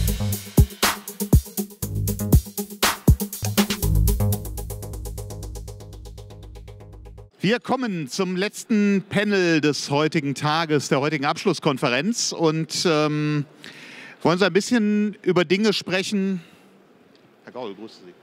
Wir kommen zum letzten Panel des heutigen Tages, der heutigen Abschlusskonferenz und wollen so ein bisschen über Dinge sprechen. Herr Gaul, grüße Sie.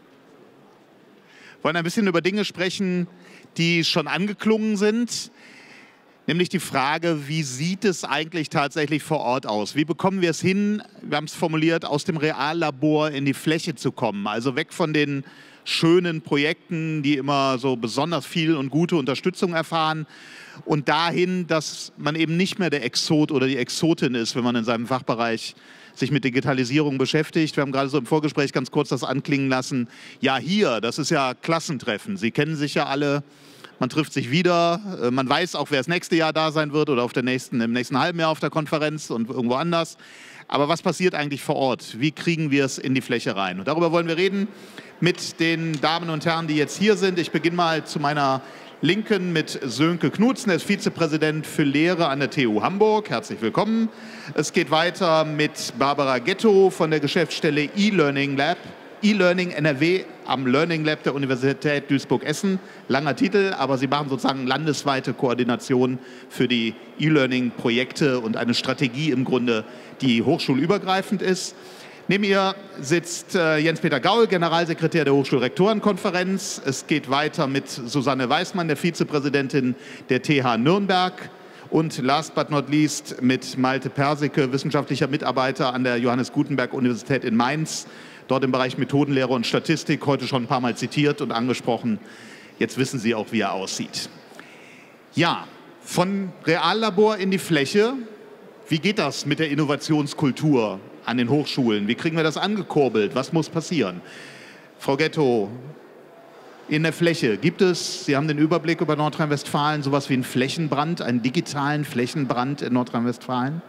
Wollen ein bisschen über Dinge sprechen, die schon angeklungen sind. Nämlich die Frage, wie sieht es eigentlich tatsächlich vor Ort aus? Wie bekommen wir es hin, wir haben es formuliert, aus dem Reallabor in die Fläche zu kommen? Also weg von den schönen Projekten, die immer so besonders viel und gute Unterstützung erfahren und dahin, dass man eben nicht mehr der Exot oder die Exotin ist, wenn man in seinem Fachbereich sich mit Digitalisierung beschäftigt. Wir haben gerade so im Vorgespräch ganz kurz das anklingen lassen. Ja, hier, das ist ja Klassentreffen. Sie kennen sich ja alle. Man trifft sich wieder. Man weiß auch, wer das nächste Jahr da sein wird oder im nächsten halben Jahr auf der Konferenz und irgendwo anders. Aber was passiert eigentlich vor Ort? Wie kriegen wir es in die Fläche rein? Und darüber wollen wir reden mit den Damen und Herren, die jetzt hier sind. Ich beginne mal zu meiner Linken mit Sönke Knutzen, er ist Vizepräsident für Lehre an der TU Hamburg. Herzlich willkommen. Es geht weiter mit Barbara Ghetto von der Geschäftsstelle E-Learning Lab, E-Learning NRW am Learning Lab der Universität Duisburg-Essen. Langer Titel, aber Sie machen sozusagen landesweite Koordination für die E-Learning-Projekte und eine Strategie im Grunde, die hochschulübergreifend ist. Neben ihr sitzt Jens-Peter Gaul, Generalsekretär der Hochschulrektorenkonferenz. Es geht weiter mit Susanne Weismann, der Vizepräsidentin der TH Nürnberg. Und last but not least mit Malte Persicke, wissenschaftlicher Mitarbeiter an der Johannes Gutenberg Universität in Mainz. Dort im Bereich Methodenlehre und Statistik, heute schon ein paar Mal zitiert und angesprochen. Jetzt wissen Sie auch, wie er aussieht. Ja, von Reallabor in die Fläche. Wie geht das mit der Innovationskultur an den Hochschulen? Wie kriegen wir das angekurbelt? Was muss passieren? Frau Ghetto, in der Fläche gibt es, Sie haben den Überblick über Nordrhein-Westfalen, sowas wie einen Flächenbrand, einen digitalen Flächenbrand in Nordrhein-Westfalen?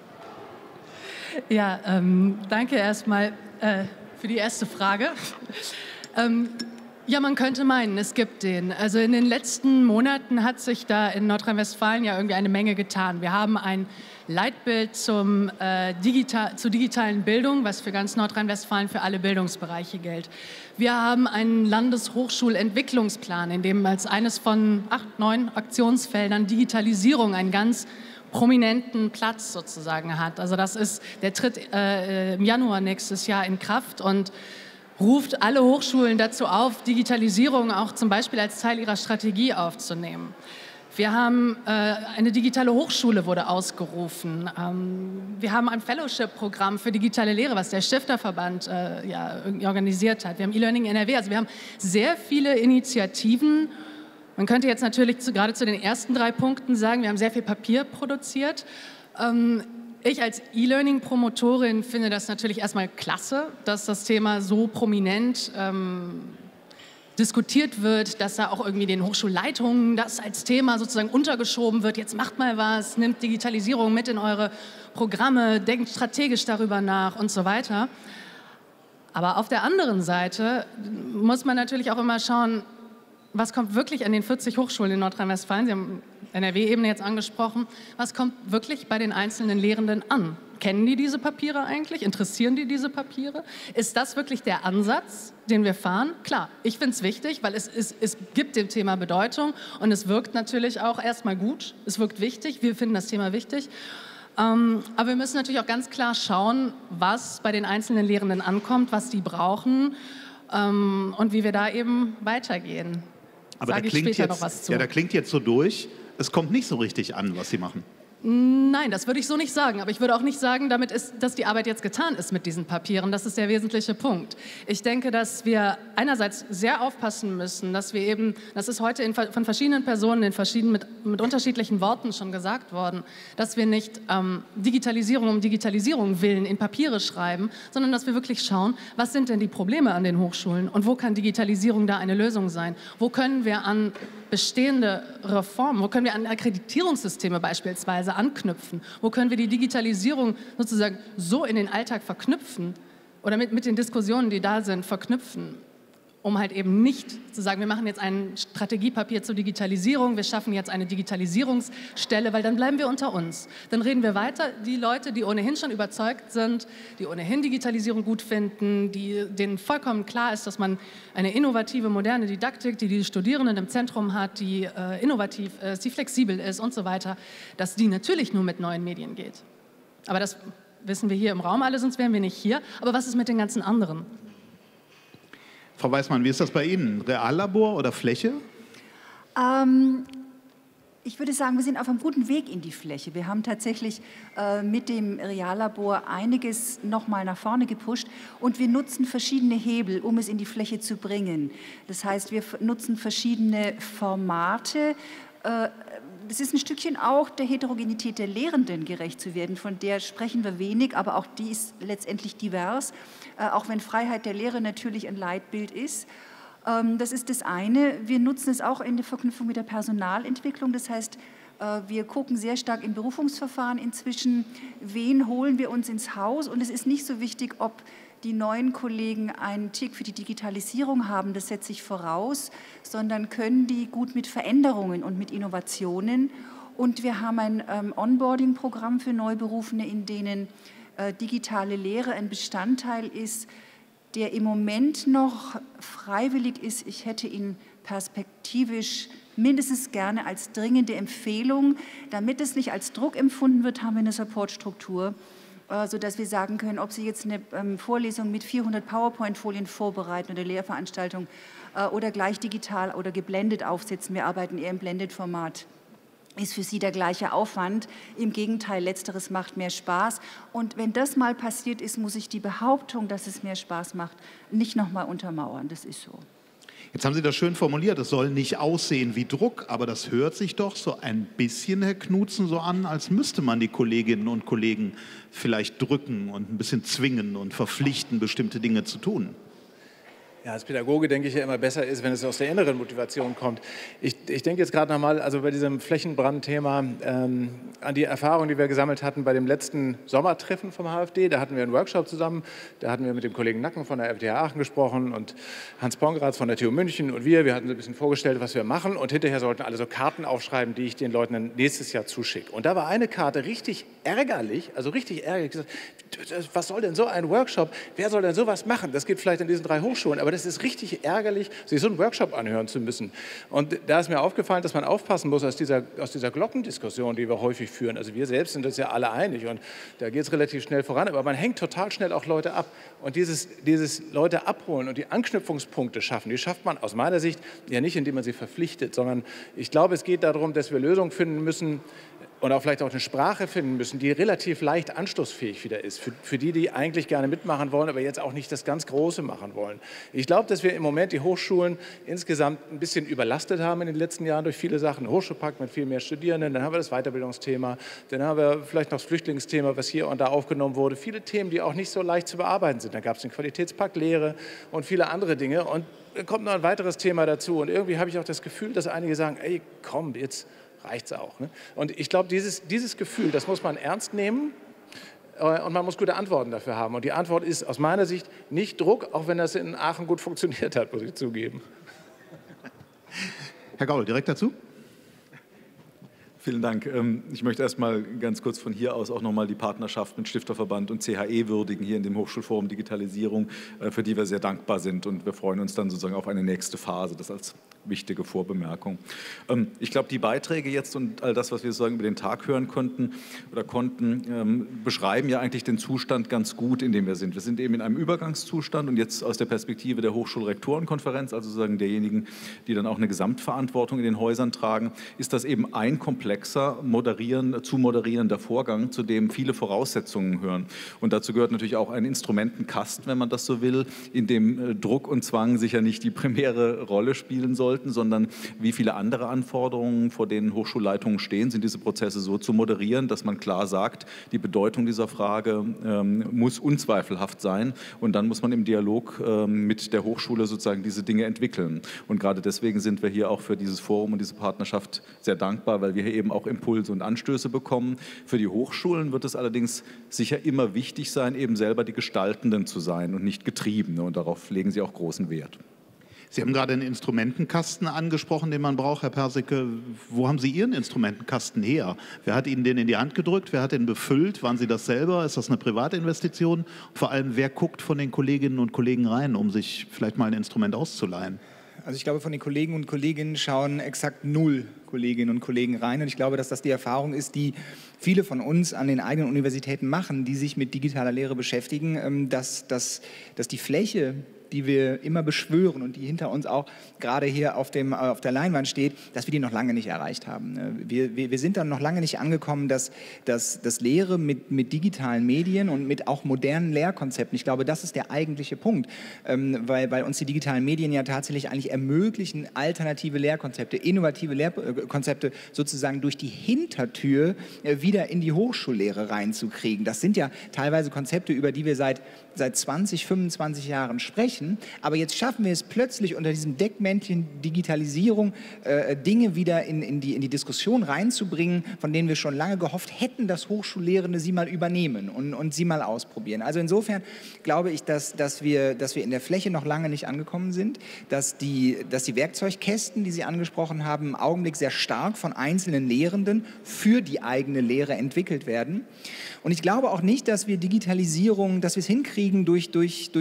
Ja, danke erstmal für die erste Frage. Ja, man könnte meinen, es gibt den. Also in den letzten Monaten hat sich da in Nordrhein-Westfalen ja irgendwie eine Menge getan. Wir haben ein Leitbild zur digitalen Bildung, was für ganz Nordrhein-Westfalen für alle Bildungsbereiche gilt. Wir haben einen Landeshochschulentwicklungsplan, in dem als eines von 8, 9 Aktionsfeldern Digitalisierung einen ganz prominenten Platz sozusagen hat. Also der tritt im Januar nächstes Jahr in Kraft und ruft alle Hochschulen dazu auf, Digitalisierung auch zum Beispiel als Teil ihrer Strategie aufzunehmen. Wir haben eine digitale Hochschule wurde ausgerufen. Wir haben ein Fellowship-Programm für digitale Lehre, was der Stifterverband organisiert hat. Wir haben E-Learning NRW. Also wir haben sehr viele Initiativen. Man könnte jetzt natürlich gerade zu den ersten 3 Punkten sagen, wir haben sehr viel Papier produziert. Ich als E-Learning-Promotorin finde das natürlich erstmal klasse, dass das Thema so prominent diskutiert wird, dass da auch irgendwie den Hochschulleitungen das als Thema sozusagen untergeschoben wird. Jetzt macht mal was, nimmt Digitalisierung mit in eure Programme, denkt strategisch darüber nach und so weiter. Aber auf der anderen Seite muss man natürlich auch immer schauen, was kommt wirklich an den 40 Hochschulen in Nordrhein-Westfalen? Sie haben NRW-Ebene jetzt angesprochen. Was kommt wirklich bei den einzelnen Lehrenden an? Kennen die diese Papiere eigentlich? Interessieren die diese Papiere? Ist das wirklich der Ansatz, den wir fahren? Klar, ich finde es wichtig, weil es gibt dem Thema Bedeutung und es wirkt natürlich auch erstmal gut. Es wirkt wichtig, wir finden das Thema wichtig. Aber wir müssen natürlich auch ganz klar schauen, was bei den einzelnen Lehrenden ankommt, was die brauchen und wie wir da eben weitergehen. Aber da klingt jetzt so durch, es kommt nicht so richtig an, was Sie machen. Nein, das würde ich so nicht sagen. Aber ich würde auch nicht sagen, dass die Arbeit jetzt getan ist mit diesen Papieren. Das ist der wesentliche Punkt. Ich denke, dass wir einerseits sehr aufpassen müssen, dass wir eben, das ist heute von verschiedenen Personen mit unterschiedlichen Worten schon gesagt worden, dass wir nicht Digitalisierung um Digitalisierung willen in Papiere schreiben, sondern dass wir wirklich schauen, was sind denn die Probleme an den Hochschulen und wo kann Digitalisierung da eine Lösung sein? Wo können wir an bestehende Reformen, wo können wir an Akkreditierungssysteme beispielsweise anknüpfen? Wo können wir die Digitalisierung sozusagen so in den Alltag verknüpfen oder mit den Diskussionen, die da sind, verknüpfen? um halt eben nicht zu sagen, wir machen jetzt ein Strategiepapier zur Digitalisierung, wir schaffen jetzt eine Digitalisierungsstelle, weil dann bleiben wir unter uns. Dann reden wir weiter, die Leute, die ohnehin schon überzeugt sind, die ohnehin Digitalisierung gut finden, denen vollkommen klar ist, dass man eine innovative, moderne Didaktik, die Studierenden im Zentrum hat, die innovativ ist, die flexibel ist und so weiter, dass die natürlich nur mit neuen Medien geht. Aber das wissen wir hier im Raum alle, sonst wären wir nicht hier. Aber was ist mit den ganzen anderen? Frau Weismann, wie ist das bei Ihnen? Reallabor oder Fläche? Ich würde sagen, wir sind auf einem guten Weg in die Fläche. Wir haben tatsächlich mit dem Reallabor einiges nochmal nach vorne gepusht und wir nutzen verschiedene Hebel, um es in die Fläche zu bringen. Das heißt, wir nutzen verschiedene Formate. Das ist ein Stückchen auch der Heterogenität der Lehrenden gerecht zu werden, von der sprechen wir wenig, aber auch die ist letztendlich divers, auch wenn Freiheit der Lehre natürlich ein Leitbild ist. Das ist das eine. Wir nutzen es auch in der Verknüpfung mit der Personalentwicklung, das heißt, wir gucken sehr stark im Berufungsverfahren inzwischen, wen holen wir uns ins Haus und es ist nicht so wichtig, ob die neuen Kollegen einen Tick für die Digitalisierung haben, das setze ich voraus, sondern können die gut mit Veränderungen und mit Innovationen. Und wir haben ein Onboarding-Programm für Neuberufene, in denen digitale Lehre ein Bestandteil ist, der im Moment noch freiwillig ist. Ich hätte ihn perspektivisch mindestens gerne als dringende Empfehlung. Damit es nicht als Druck empfunden wird, haben wir eine Supportstruktur, sodass wir sagen können, ob Sie jetzt eine Vorlesung mit 400 PowerPoint-Folien vorbereiten oder Lehrveranstaltung oder gleich digital oder geblendet aufsetzen. Wir arbeiten eher im Blended-Format. Ist für Sie der gleiche Aufwand. Im Gegenteil, Letzteres macht mehr Spaß. Und wenn das mal passiert ist, muss ich die Behauptung, dass es mehr Spaß macht, nicht nochmal untermauern. Das ist so. Jetzt haben Sie das schön formuliert, es soll nicht aussehen wie Druck, aber das hört sich doch so ein bisschen, Herr Knutzen, so an, als müsste man die Kolleginnen und Kollegen vielleicht drücken und ein bisschen zwingen und verpflichten, bestimmte Dinge zu tun. Ja, als Pädagoge denke ich ja immer, besser ist, wenn es aus der inneren Motivation kommt. Ich denke jetzt gerade nochmal, also bei diesem Flächenbrandthema, an die Erfahrung, die wir gesammelt hatten bei dem letzten Sommertreffen vom HfD. Da hatten wir einen Workshop zusammen, da hatten wir mit dem Kollegen Nacken von der FTH Aachen gesprochen und Hans Pongratz von der TU München und wir hatten so ein bisschen vorgestellt, was wir machen und hinterher sollten alle so Karten aufschreiben, die ich den Leuten dann nächstes Jahr zuschicke. Und da war eine Karte richtig ärgerlich, also richtig ärgerlich, gesagt, was soll denn so ein Workshop, wer soll denn sowas machen? Das geht vielleicht in diesen 3 Hochschulen, aber das ist richtig ärgerlich, sich so einen Workshop anhören zu müssen. Und da ist mir aufgefallen, dass man aufpassen muss aus dieser Glockendiskussion, die wir häufig führen. Also wir selbst sind uns ja alle einig und da geht es relativ schnell voran, aber man hängt total schnell auch Leute ab. Und dieses Leute abholen und die Anknüpfungspunkte schaffen, die schafft man aus meiner Sicht ja nicht, indem man sie verpflichtet, sondern ich glaube, es geht darum, dass wir Lösungen finden müssen, und auch vielleicht auch eine Sprache finden müssen, die relativ leicht anschlussfähig wieder ist, für die, die eigentlich gerne mitmachen wollen, aber jetzt auch nicht das ganz Große machen wollen. Ich glaube, dass wir im Moment die Hochschulen insgesamt ein bisschen überlastet haben in den letzten Jahren durch viele Sachen. Hochschulpakt mit viel mehr Studierenden, dann haben wir das Weiterbildungsthema, dann haben wir vielleicht noch das Flüchtlingsthema, was hier und da aufgenommen wurde. Viele Themen, die auch nicht so leicht zu bearbeiten sind. Dann gab es den Qualitätspakt Lehre und viele andere Dinge. Und dann kommt noch ein weiteres Thema dazu. Und irgendwie habe ich auch das Gefühl, dass einige sagen, ey, komm, jetzt reicht es auch. Ne? Und ich glaube, dieses Gefühl, das muss man ernst nehmen und man muss gute Antworten dafür haben. Und die Antwort ist aus meiner Sicht nicht Druck, auch wenn das in Aachen gut funktioniert hat, muss ich zugeben. Herr Gaul, direkt dazu. Vielen Dank. Ich möchte erst mal ganz kurz von hier aus auch noch mal die Partnerschaft mit Stifterverband und CHE würdigen hier in dem Hochschulforum Digitalisierung, für die wir sehr dankbar sind und wir freuen uns dann sozusagen auf eine nächste Phase, das als wichtige Vorbemerkung. Ich glaube, die Beiträge jetzt und all das, was wir sozusagen über den Tag hören konnten, beschreiben ja eigentlich den Zustand ganz gut, in dem wir sind. Wir sind eben in einem Übergangszustand und jetzt aus der Perspektive der Hochschulrektorenkonferenz, also sozusagen derjenigen, die dann auch eine Gesamtverantwortung in den Häusern tragen, ist das eben ein komplexer, zu moderierender Vorgang, zu dem viele Voraussetzungen hören. Und dazu gehört natürlich auch ein Instrumentenkasten, wenn man das so will, in dem Druck und Zwang sicher nicht die primäre Rolle spielen sollten, sondern wie viele andere Anforderungen, vor denen Hochschulleitungen stehen, sind diese Prozesse so zu moderieren, dass man klar sagt, die Bedeutung dieser Frage muss unzweifelhaft sein und dann muss man im Dialog mit der Hochschule sozusagen diese Dinge entwickeln. Und gerade deswegen sind wir hier auch für dieses Forum und diese Partnerschaft sehr dankbar, weil wir hier eben auch Impulse und Anstöße bekommen. Für die Hochschulen wird es allerdings sicher immer wichtig sein, eben selber die Gestaltenden zu sein und nicht Getriebene und darauf legen sie auch großen Wert. Sie haben gerade einen Instrumentenkasten angesprochen, den man braucht, Herr Persicke. Wo haben Sie Ihren Instrumentenkasten her? Wer hat Ihnen den in die Hand gedrückt? Wer hat den befüllt? Waren Sie das selber? Ist das eine Privatinvestition? Vor allem, wer guckt von den Kolleginnen und Kollegen rein, um sich vielleicht mal ein Instrument auszuleihen? Also ich glaube, von den Kollegen und Kolleginnen schauen exakt 0 Kolleginnen und Kollegen rein. Und ich glaube, dass das die Erfahrung ist, die viele von uns an den eigenen Universitäten machen, die sich mit digitaler Lehre beschäftigen, dass die Fläche, die wir immer beschwören und die hinter uns auch gerade hier auf der Leinwand steht, dass wir die noch lange nicht erreicht haben. Wir sind dann noch lange nicht angekommen, dass Lehre mit digitalen Medien und mit auch modernen Lehrkonzepten, ich glaube, das ist der eigentliche Punkt, weil uns die digitalen Medien ja tatsächlich eigentlich ermöglichen, alternative Lehrkonzepte, innovative Lehrkonzepte sozusagen durch die Hintertür wieder in die Hochschullehre reinzukriegen. Das sind ja teilweise Konzepte, über die wir seit 20, 25 Jahren sprechen. Aber jetzt schaffen wir es plötzlich unter diesem Deckmäntelchen Digitalisierung Dinge wieder in die Diskussion reinzubringen, von denen wir schon lange gehofft hätten, dass Hochschullehrende sie mal übernehmen und sie mal ausprobieren. Also insofern glaube ich, dass wir in der Fläche noch lange nicht angekommen sind, dass die Werkzeugkästen, die Sie angesprochen haben, im Augenblick sehr stark von einzelnen Lehrenden für die eigene Lehre entwickelt werden. Und ich glaube auch nicht, dass wir Digitalisierung, dass wir es hinkriegen, durch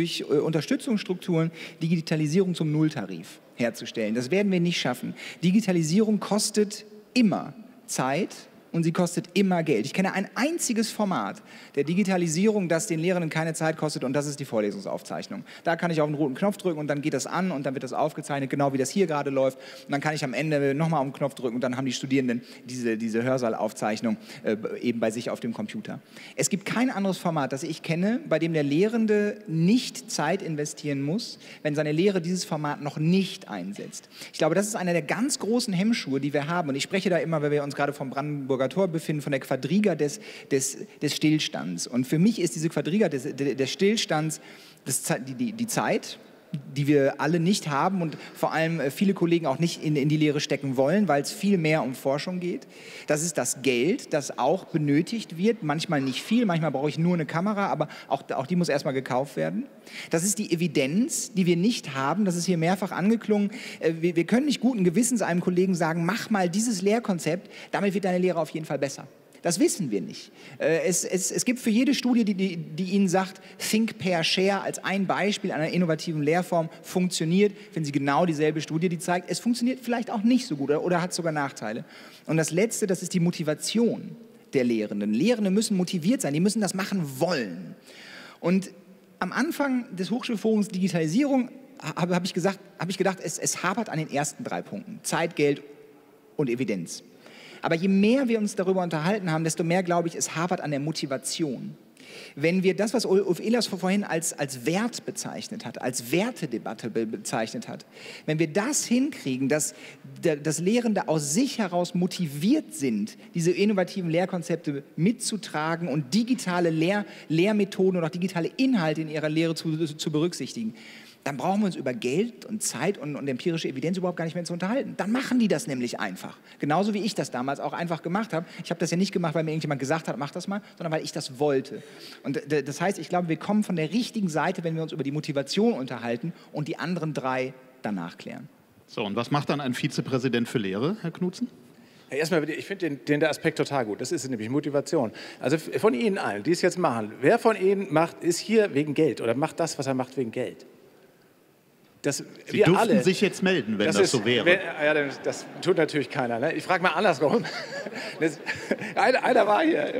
Unterstützungsstrukturen Digitalisierung zum Nulltarif herzustellen. Das werden wir nicht schaffen. Digitalisierung kostet immer Zeit und sie kostet immer Geld. Ich kenne ein einziges Format der Digitalisierung, das den Lehrenden keine Zeit kostet, und das ist die Vorlesungsaufzeichnung. Da kann ich auf den roten Knopf drücken und dann geht das an und dann wird das aufgezeichnet, genau wie das hier gerade läuft. Und dann kann ich am Ende nochmal auf den Knopf drücken und dann haben die Studierenden diese Hörsaalaufzeichnung eben bei sich auf dem Computer. Es gibt kein anderes Format, das ich kenne, bei dem der Lehrende nicht Zeit investieren muss, wenn seine Lehre dieses Format noch nicht einsetzt. Ich glaube, das ist einer der ganz großen Hemmschuhe, die wir haben. Und ich spreche da immer, weil wir uns gerade vom Brandenburger Tor befinden, von der Quadriga des Stillstands. Und für mich ist diese Quadriga des Stillstands die Zeit, die wir alle nicht haben und vor allem viele Kollegen auch nicht in die Lehre stecken wollen, weil es viel mehr um Forschung geht. Das ist das Geld, das auch benötigt wird, manchmal nicht viel, manchmal brauche ich nur eine Kamera, aber auch die muss erstmal gekauft werden. Das ist die Evidenz, die wir nicht haben, das ist hier mehrfach angeklungen. Wir können nicht guten Gewissens einem Kollegen sagen, mach mal dieses Lehrkonzept, damit wird deine Lehre auf jeden Fall besser. Das wissen wir nicht. Es gibt für jede Studie, die Ihnen sagt, Think, Pair, Share als ein Beispiel einer innovativen Lehrform funktioniert, finden Sie genau dieselbe Studie, die zeigt, es funktioniert vielleicht auch nicht so gut oder hat sogar Nachteile. Und das Letzte, das ist die Motivation der Lehrenden. Lehrende müssen motiviert sein, die müssen das machen wollen. Und am Anfang des Hochschulforums Digitalisierung habe ich gedacht, es hapert an den ersten 3 Punkten, Zeit, Geld und Evidenz. Aber je mehr wir uns darüber unterhalten haben, desto mehr glaube ich, es hapert an der Motivation. Wenn wir das, was Ulf Ehlers vorhin als Wert bezeichnet hat, als Wertedebatte bezeichnet hat, wenn wir das hinkriegen, dass Lehrende aus sich heraus motiviert sind, diese innovativen Lehrkonzepte mitzutragen und digitale Lehrmethoden oder auch digitale Inhalte in ihrer Lehre zu berücksichtigen, dann brauchen wir uns über Geld und Zeit und empirische Evidenz überhaupt gar nicht mehr zu unterhalten. Dann machen die das nämlich einfach. Genauso wie ich das damals auch einfach gemacht habe. Ich habe das ja nicht gemacht, weil mir irgendjemand gesagt hat, mach das mal, sondern weil ich das wollte. Und das heißt, ich glaube, wir kommen von der richtigen Seite, wenn wir uns über die Motivation unterhalten und die anderen 3 danach klären. So, und was macht dann ein Vizepräsident für Lehre, Herr Knutzen? Ja, erstmal, ich finde den Aspekt total gut. Das ist nämlich Motivation. Also von Ihnen allen, die es jetzt machen, wer von Ihnen ist hier wegen Geld oder macht das, was er macht, wegen Geld? Sie dürften sich jetzt melden, wenn das so wäre. Ja, das tut natürlich keiner. Ne? Ich frage mal andersrum. Einer war hier.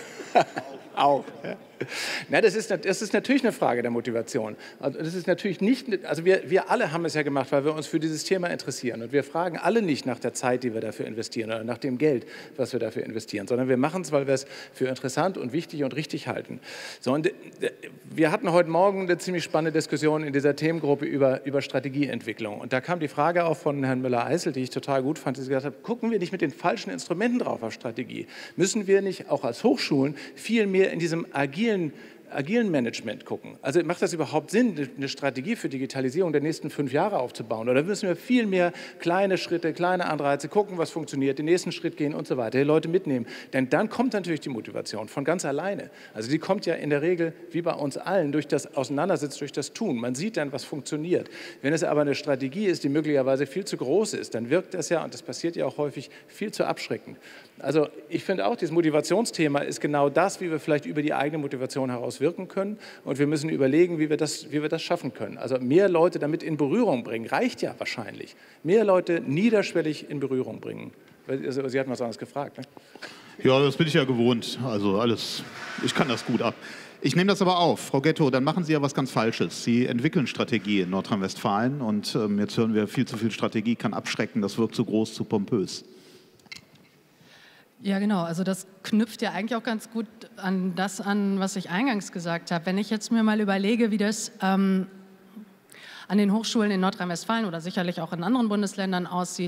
Auch. Ja. Na, das ist natürlich eine Frage der Motivation. Also das ist natürlich nicht, also wir alle haben es ja gemacht, weil wir uns für dieses Thema interessieren. Und wir fragen alle nicht nach der Zeit, die wir dafür investieren oder nach dem Geld, was wir dafür investieren, sondern wir machen es, weil wir es für interessant und wichtig und richtig halten. So, und wir hatten heute Morgen eine ziemlich spannende Diskussion in dieser Themengruppe über Strategieentwicklung. Und da kam die Frage auch von Herrn Müller-Eisel, die ich total gut fand, die gesagt hat, gucken wir nicht mit den falschen Instrumenten drauf auf Strategie? Müssen wir nicht auch als Hochschulen viel mehr in diesem agilen agilen Management gucken. Also macht das überhaupt Sinn, eine Strategie für Digitalisierung der nächsten 5 Jahre aufzubauen? Oder müssen wir viel mehr kleine Schritte, kleine Anreize, gucken, was funktioniert, den nächsten Schritt gehen und so weiter, die Leute mitnehmen? Denn dann kommt natürlich die Motivation von ganz alleine. Also die kommt ja in der Regel, wie bei uns allen, durch das Auseinandersetzen, durch das Tun. Man sieht dann, was funktioniert. Wenn es aber eine Strategie ist, die möglicherweise viel zu groß ist, dann wirkt das ja, und das passiert ja auch häufig, viel zu abschreckend. Also ich finde auch, dieses Motivationsthema ist genau das, wie wir vielleicht über die eigene Motivation heraus wirken können. Und wir müssen überlegen, wie wir das schaffen können. Also mehr Leute damit in Berührung bringen, reicht ja wahrscheinlich. Mehr Leute niederschwellig in Berührung bringen. Also, Sie hatten was anderes gefragt, ne? Ja, das bin ich ja gewohnt. Also alles, ich kann das gut ab. Ich nehme das aber auf. Frau Ghetto, dann machen Sie ja was ganz Falsches. Sie entwickeln Strategie in Nordrhein-Westfalen und jetzt hören wir, viel zu viel Strategie kann abschrecken, das wirkt zu groß, zu pompös. Ja, genau. Also das knüpft ja eigentlich auch ganz gut an das an, was ich eingangs gesagt habe. Wenn ich jetzt mir mal überlege, wie das an den Hochschulen in Nordrhein-Westfalen oder sicherlich auch in anderen Bundesländern aussieht.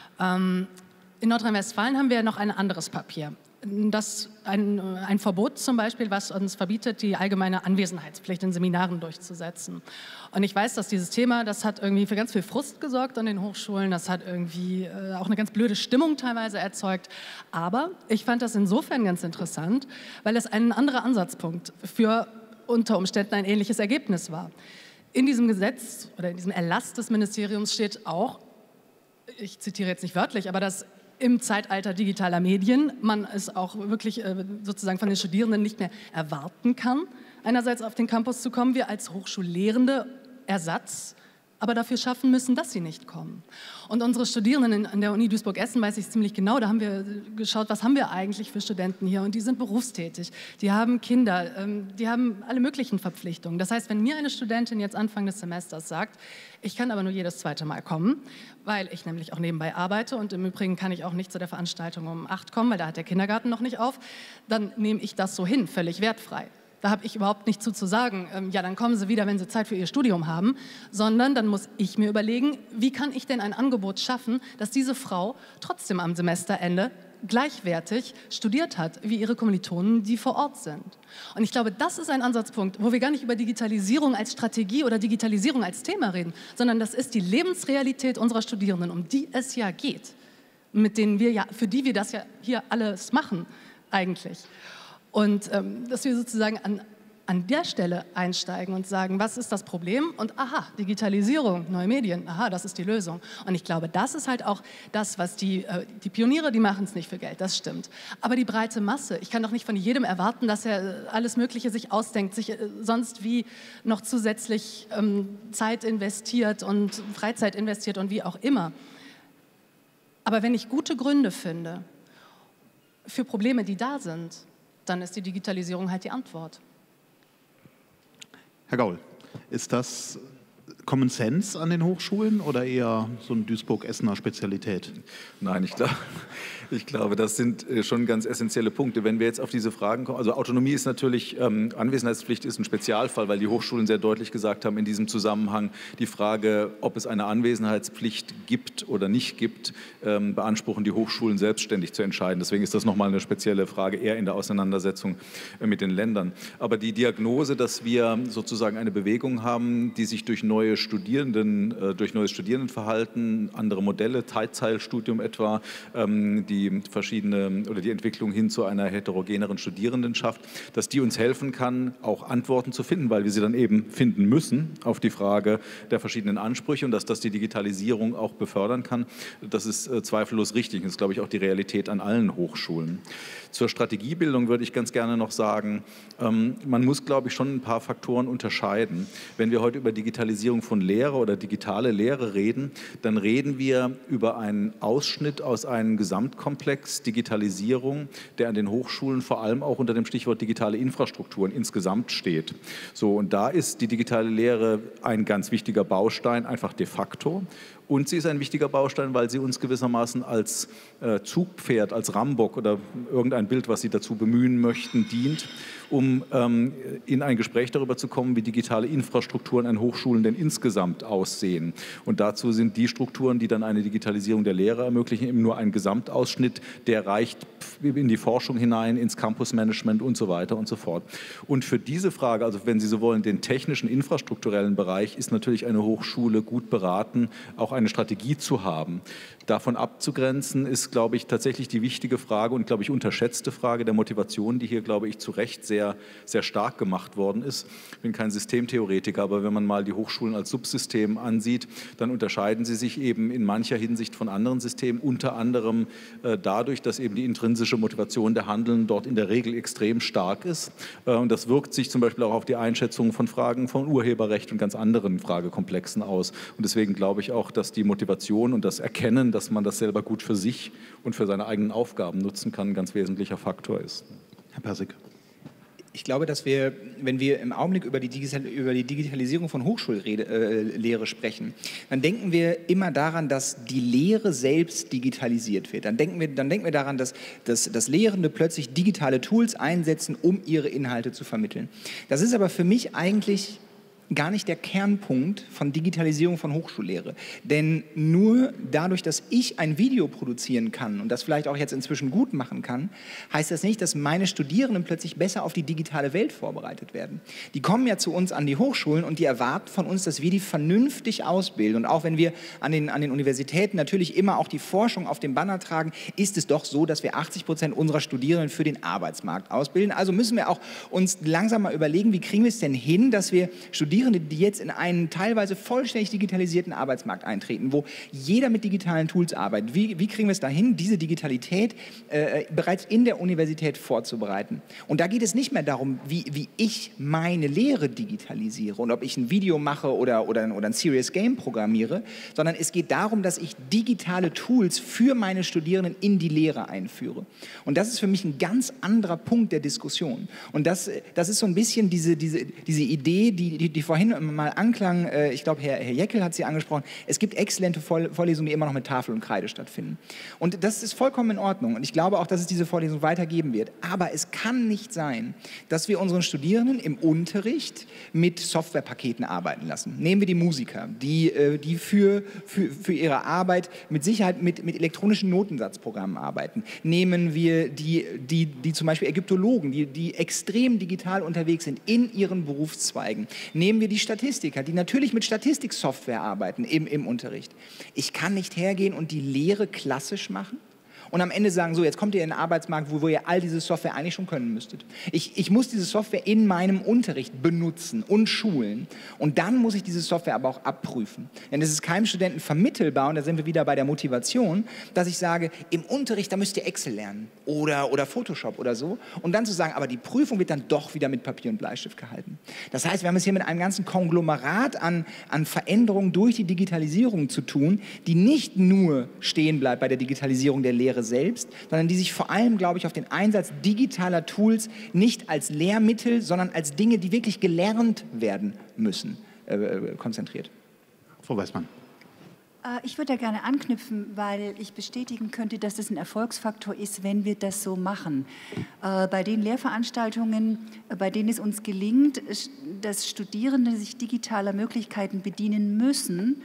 In Nordrhein-Westfalen haben wir ja noch ein anderes Papier. Das ein Verbot zum Beispiel, was uns verbietet, die allgemeine Anwesenheitspflicht in Seminaren durchzusetzen. Und ich weiß, dass dieses Thema, das hat irgendwie für ganz viel Frust gesorgt an den Hochschulen, das hat irgendwie auch eine ganz blöde Stimmung teilweise erzeugt. Aber ich fand das insofern ganz interessant, weil es ein anderer Ansatzpunkt für unter Umständen ein ähnliches Ergebnis war. In diesem Gesetz oder in diesem Erlass des Ministeriums steht auch, ich zitiere jetzt nicht wörtlich, aber dass im Zeitalter digitaler Medien man es auch wirklich sozusagen von den Studierenden nicht mehr erwarten kann, einerseits auf den Campus zu kommen, wir als Hochschullehrende Ersatz, aber dafür schaffen müssen, dass sie nicht kommen. Und unsere Studierenden an der Uni Duisburg-Essen, weiß ich ziemlich genau, da haben wir geschaut, was haben wir eigentlich für Studenten hier, und die sind berufstätig, die haben Kinder, die haben alle möglichen Verpflichtungen. Das heißt, wenn mir eine Studentin jetzt Anfang des Semesters sagt, ich kann aber nur jedes zweite Mal kommen, weil ich nämlich auch nebenbei arbeite und im Übrigen kann ich auch nicht zu der Veranstaltung um 8 kommen, weil da hat der Kindergarten noch nicht auf, dann nehme ich das so hin, völlig wertfrei. Da habe ich überhaupt nichts zu sagen, ja, dann kommen Sie wieder, wenn Sie Zeit für Ihr Studium haben, sondern dann muss ich mir überlegen, wie kann ich denn ein Angebot schaffen, dass diese Frau trotzdem am Semesterende gleichwertig studiert hat, wie ihre Kommilitonen, die vor Ort sind. Und ich glaube, das ist ein Ansatzpunkt, wo wir gar nicht über Digitalisierung als Strategie oder Digitalisierung als Thema reden, sondern das ist die Lebensrealität unserer Studierenden, um die es ja geht, mit denen wir ja, für die wir das ja hier alles machen eigentlich. Und dass wir sozusagen an der Stelle einsteigen und sagen, was ist das Problem? Und aha, Digitalisierung, neue Medien, aha, das ist die Lösung. Und ich glaube, das ist halt auch das, was die Pioniere, die machen es nicht für Geld, das stimmt. Aber die breite Masse, ich kann doch nicht von jedem erwarten, dass er alles Mögliche sich ausdenkt, sich sonst wie noch zusätzlich Zeit investiert und Freizeit investiert und wie auch immer. Aber wenn ich gute Gründe finde für Probleme, die da sind, dann ist die Digitalisierung halt die Antwort. Herr Gaul, ist das Common Sense an den Hochschulen oder eher so eine Duisburg-Essener Spezialität? Nein, ich glaube, das sind schon ganz essentielle Punkte. Wenn wir jetzt auf diese Fragen kommen, also Autonomie ist natürlich, Anwesenheitspflicht ist ein Spezialfall, weil die Hochschulen sehr deutlich gesagt haben in diesem Zusammenhang, die Frage, ob es eine Anwesenheitspflicht gibt oder nicht gibt, beanspruchen die Hochschulen selbstständig zu entscheiden. Deswegen ist das nochmal eine spezielle Frage, eher in der Auseinandersetzung mit den Ländern. Aber die Diagnose, dass wir sozusagen eine Bewegung haben, die sich durch neues Studierendenverhalten, andere Modelle, Teilzeitstudium etwa, die Entwicklung hin zu einer heterogeneren Studierendenschaft, dass die uns helfen kann, auch Antworten zu finden, weil wir sie dann eben finden müssen auf die Frage der verschiedenen Ansprüche, und dass das die Digitalisierung auch befördern kann. Das ist zweifellos richtig. Das ist, glaube ich, auch die Realität an allen Hochschulen. Zur Strategiebildung würde ich ganz gerne noch sagen, man muss, glaube ich, schon ein paar Faktoren unterscheiden. Wenn wir heute über Digitalisierung von Lehre oder digitale Lehre reden, dann reden wir über einen Ausschnitt aus einem Gesamtkomplex Digitalisierung, der an den Hochschulen vor allem auch unter dem Stichwort digitale Infrastrukturen insgesamt steht. So, und da ist die digitale Lehre ein ganz wichtiger Baustein, einfach de facto. Und sie ist ein wichtiger Baustein, weil sie uns gewissermaßen als Zugpferd, als Rambock oder irgendein Bild, was Sie dazu bemühen möchten, dient, um in ein Gespräch darüber zu kommen, wie digitale Infrastrukturen an Hochschulen denn insgesamt aussehen. Und dazu sind die Strukturen, die dann eine Digitalisierung der Lehre ermöglichen, eben nur ein Gesamtausschnitt, der reicht in die Forschung hinein, ins Campusmanagement und so weiter und so fort. Und für diese Frage, also wenn Sie so wollen, den technischen, infrastrukturellen Bereich, ist natürlich eine Hochschule gut beraten, auch eine Strategie zu haben. Davon abzugrenzen ist, glaube ich, tatsächlich die wichtige Frage und, glaube ich, unterschätzte Frage der Motivation, die hier, glaube ich, zu Recht sehr, sehr stark gemacht worden ist. Ich bin kein Systemtheoretiker, aber wenn man mal die Hochschulen als Subsystem ansieht, dann unterscheiden sie sich eben in mancher Hinsicht von anderen Systemen, unter anderem dadurch, dass eben die intrinsische Motivation der Handelnden dort in der Regel extrem stark ist. Und das wirkt sich zum Beispiel auch auf die Einschätzung von Fragen von Urheberrecht und ganz anderen Fragekomplexen aus. Und deswegen glaube ich auch, dass die Motivation und das Erkennen, dass man das selber gut für sich und für seine eigenen Aufgaben nutzen kann, ein ganz wesentlicher Faktor ist. Herr Persig. Ich glaube, dass wir, wenn wir im Augenblick über die Digitalisierung von Hochschullehre sprechen, dann denken wir immer daran, dass die Lehre selbst digitalisiert wird. Dann denken wir daran, dass Lehrende plötzlich digitale Tools einsetzen, um ihre Inhalte zu vermitteln. Das ist aber für mich eigentlich gar nicht der Kernpunkt von Digitalisierung von Hochschullehre. Denn nur dadurch, dass ich ein Video produzieren kann und das vielleicht auch jetzt inzwischen gut machen kann, heißt das nicht, dass meine Studierenden plötzlich besser auf die digitale Welt vorbereitet werden. Die kommen ja zu uns an die Hochschulen und die erwarten von uns, dass wir die vernünftig ausbilden. Und auch wenn wir an den Universitäten natürlich immer auch die Forschung auf dem Banner tragen, ist es doch so, dass wir 80% unserer Studierenden für den Arbeitsmarkt ausbilden. Also müssen wir auch uns langsam mal überlegen, wie kriegen wir es denn hin, dass wir Studierende, die jetzt in einen teilweise vollständig digitalisierten Arbeitsmarkt eintreten, wo jeder mit digitalen Tools arbeitet. Wie kriegen wir es dahin, diese Digitalität bereits in der Universität vorzubereiten? Und da geht es nicht mehr darum, wie ich meine Lehre digitalisiere und ob ich ein Video mache oder ein Serious Game programmiere, sondern es geht darum, dass ich digitale Tools für meine Studierenden in die Lehre einführe. Und das ist für mich ein ganz anderer Punkt der Diskussion. Und das ist so ein bisschen diese Idee, die vorhin mal anklang, ich glaube, Herr Jeckel hat sie angesprochen, es gibt exzellente Vorlesungen, die immer noch mit Tafel und Kreide stattfinden. Und das ist vollkommen in Ordnung. Und ich glaube auch, dass es diese Vorlesung weitergeben wird. Aber es kann nicht sein, dass wir unseren Studierenden im Unterricht mit Softwarepaketen arbeiten lassen. Nehmen wir die Musiker, die für ihre Arbeit mit Sicherheit mit elektronischen Notensatzprogrammen arbeiten. Nehmen wir die zum Beispiel Ägyptologen, die extrem digital unterwegs sind in ihren Berufszweigen. Nehmen wir die Statistiker, die natürlich mit Statistiksoftware arbeiten im Unterricht. Ich kann nicht hergehen und die Lehre klassisch machen und am Ende sagen, so, jetzt kommt ihr in den Arbeitsmarkt, wo ihr all diese Software eigentlich schon können müsstet. Ich muss diese Software in meinem Unterricht benutzen und schulen. Und dann muss ich diese Software aber auch abprüfen. Denn es ist keinem Studenten vermittelbar, und da sind wir wieder bei der Motivation, dass ich sage, im Unterricht, da müsst ihr Excel lernen oder Photoshop oder so. Und dann zu sagen, aber die Prüfung wird dann doch wieder mit Papier und Bleistift gehalten. Das heißt, wir haben es hier mit einem ganzen Konglomerat an Veränderungen durch die Digitalisierung zu tun, die nicht nur stehen bleibt bei der Digitalisierung der Lehre selbst, sondern die sich vor allem, glaube ich, auf den Einsatz digitaler Tools nicht als Lehrmittel, sondern als Dinge, die wirklich gelernt werden müssen, konzentriert. Frau Weißmann. Ich würde da gerne anknüpfen, weil ich bestätigen könnte, dass das ein Erfolgsfaktor ist, wenn wir das so machen. Bei den Lehrveranstaltungen, bei denen es uns gelingt, dass Studierende sich digitaler Möglichkeiten bedienen müssen,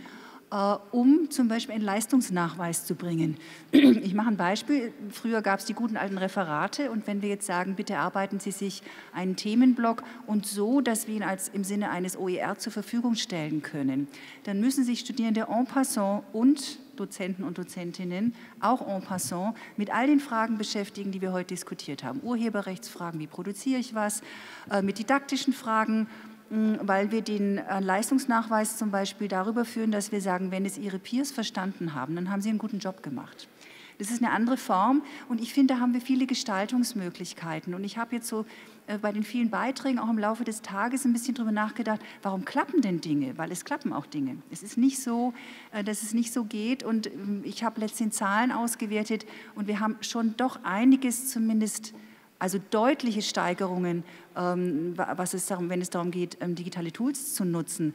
um zum Beispiel einen Leistungsnachweis zu bringen. Ich mache ein Beispiel. Früher gab es die guten alten Referate, und wenn wir jetzt sagen, bitte erarbeiten Sie sich einen Themenblock und so, dass wir ihn im Sinne eines OER zur Verfügung stellen können, dann müssen sich Studierende en passant und Dozenten und Dozentinnen auch en passant mit all den Fragen beschäftigen, die wir heute diskutiert haben. Urheberrechtsfragen, wie produziere ich was, mit didaktischen Fragen, weil wir den Leistungsnachweis zum Beispiel darüber führen, dass wir sagen, wenn es Ihre Peers verstanden haben, dann haben Sie einen guten Job gemacht. Das ist eine andere Form, und ich finde, da haben wir viele Gestaltungsmöglichkeiten. Und ich habe jetzt so bei den vielen Beiträgen auch im Laufe des Tages ein bisschen darüber nachgedacht, warum klappen denn Dinge? Weil es klappen auch Dinge. Es ist nicht so, dass es nicht so geht, und ich habe letztens Zahlen ausgewertet, und wir haben schon doch einiges zumindest, also deutliche Steigerungen, wenn es darum geht, digitale Tools zu nutzen.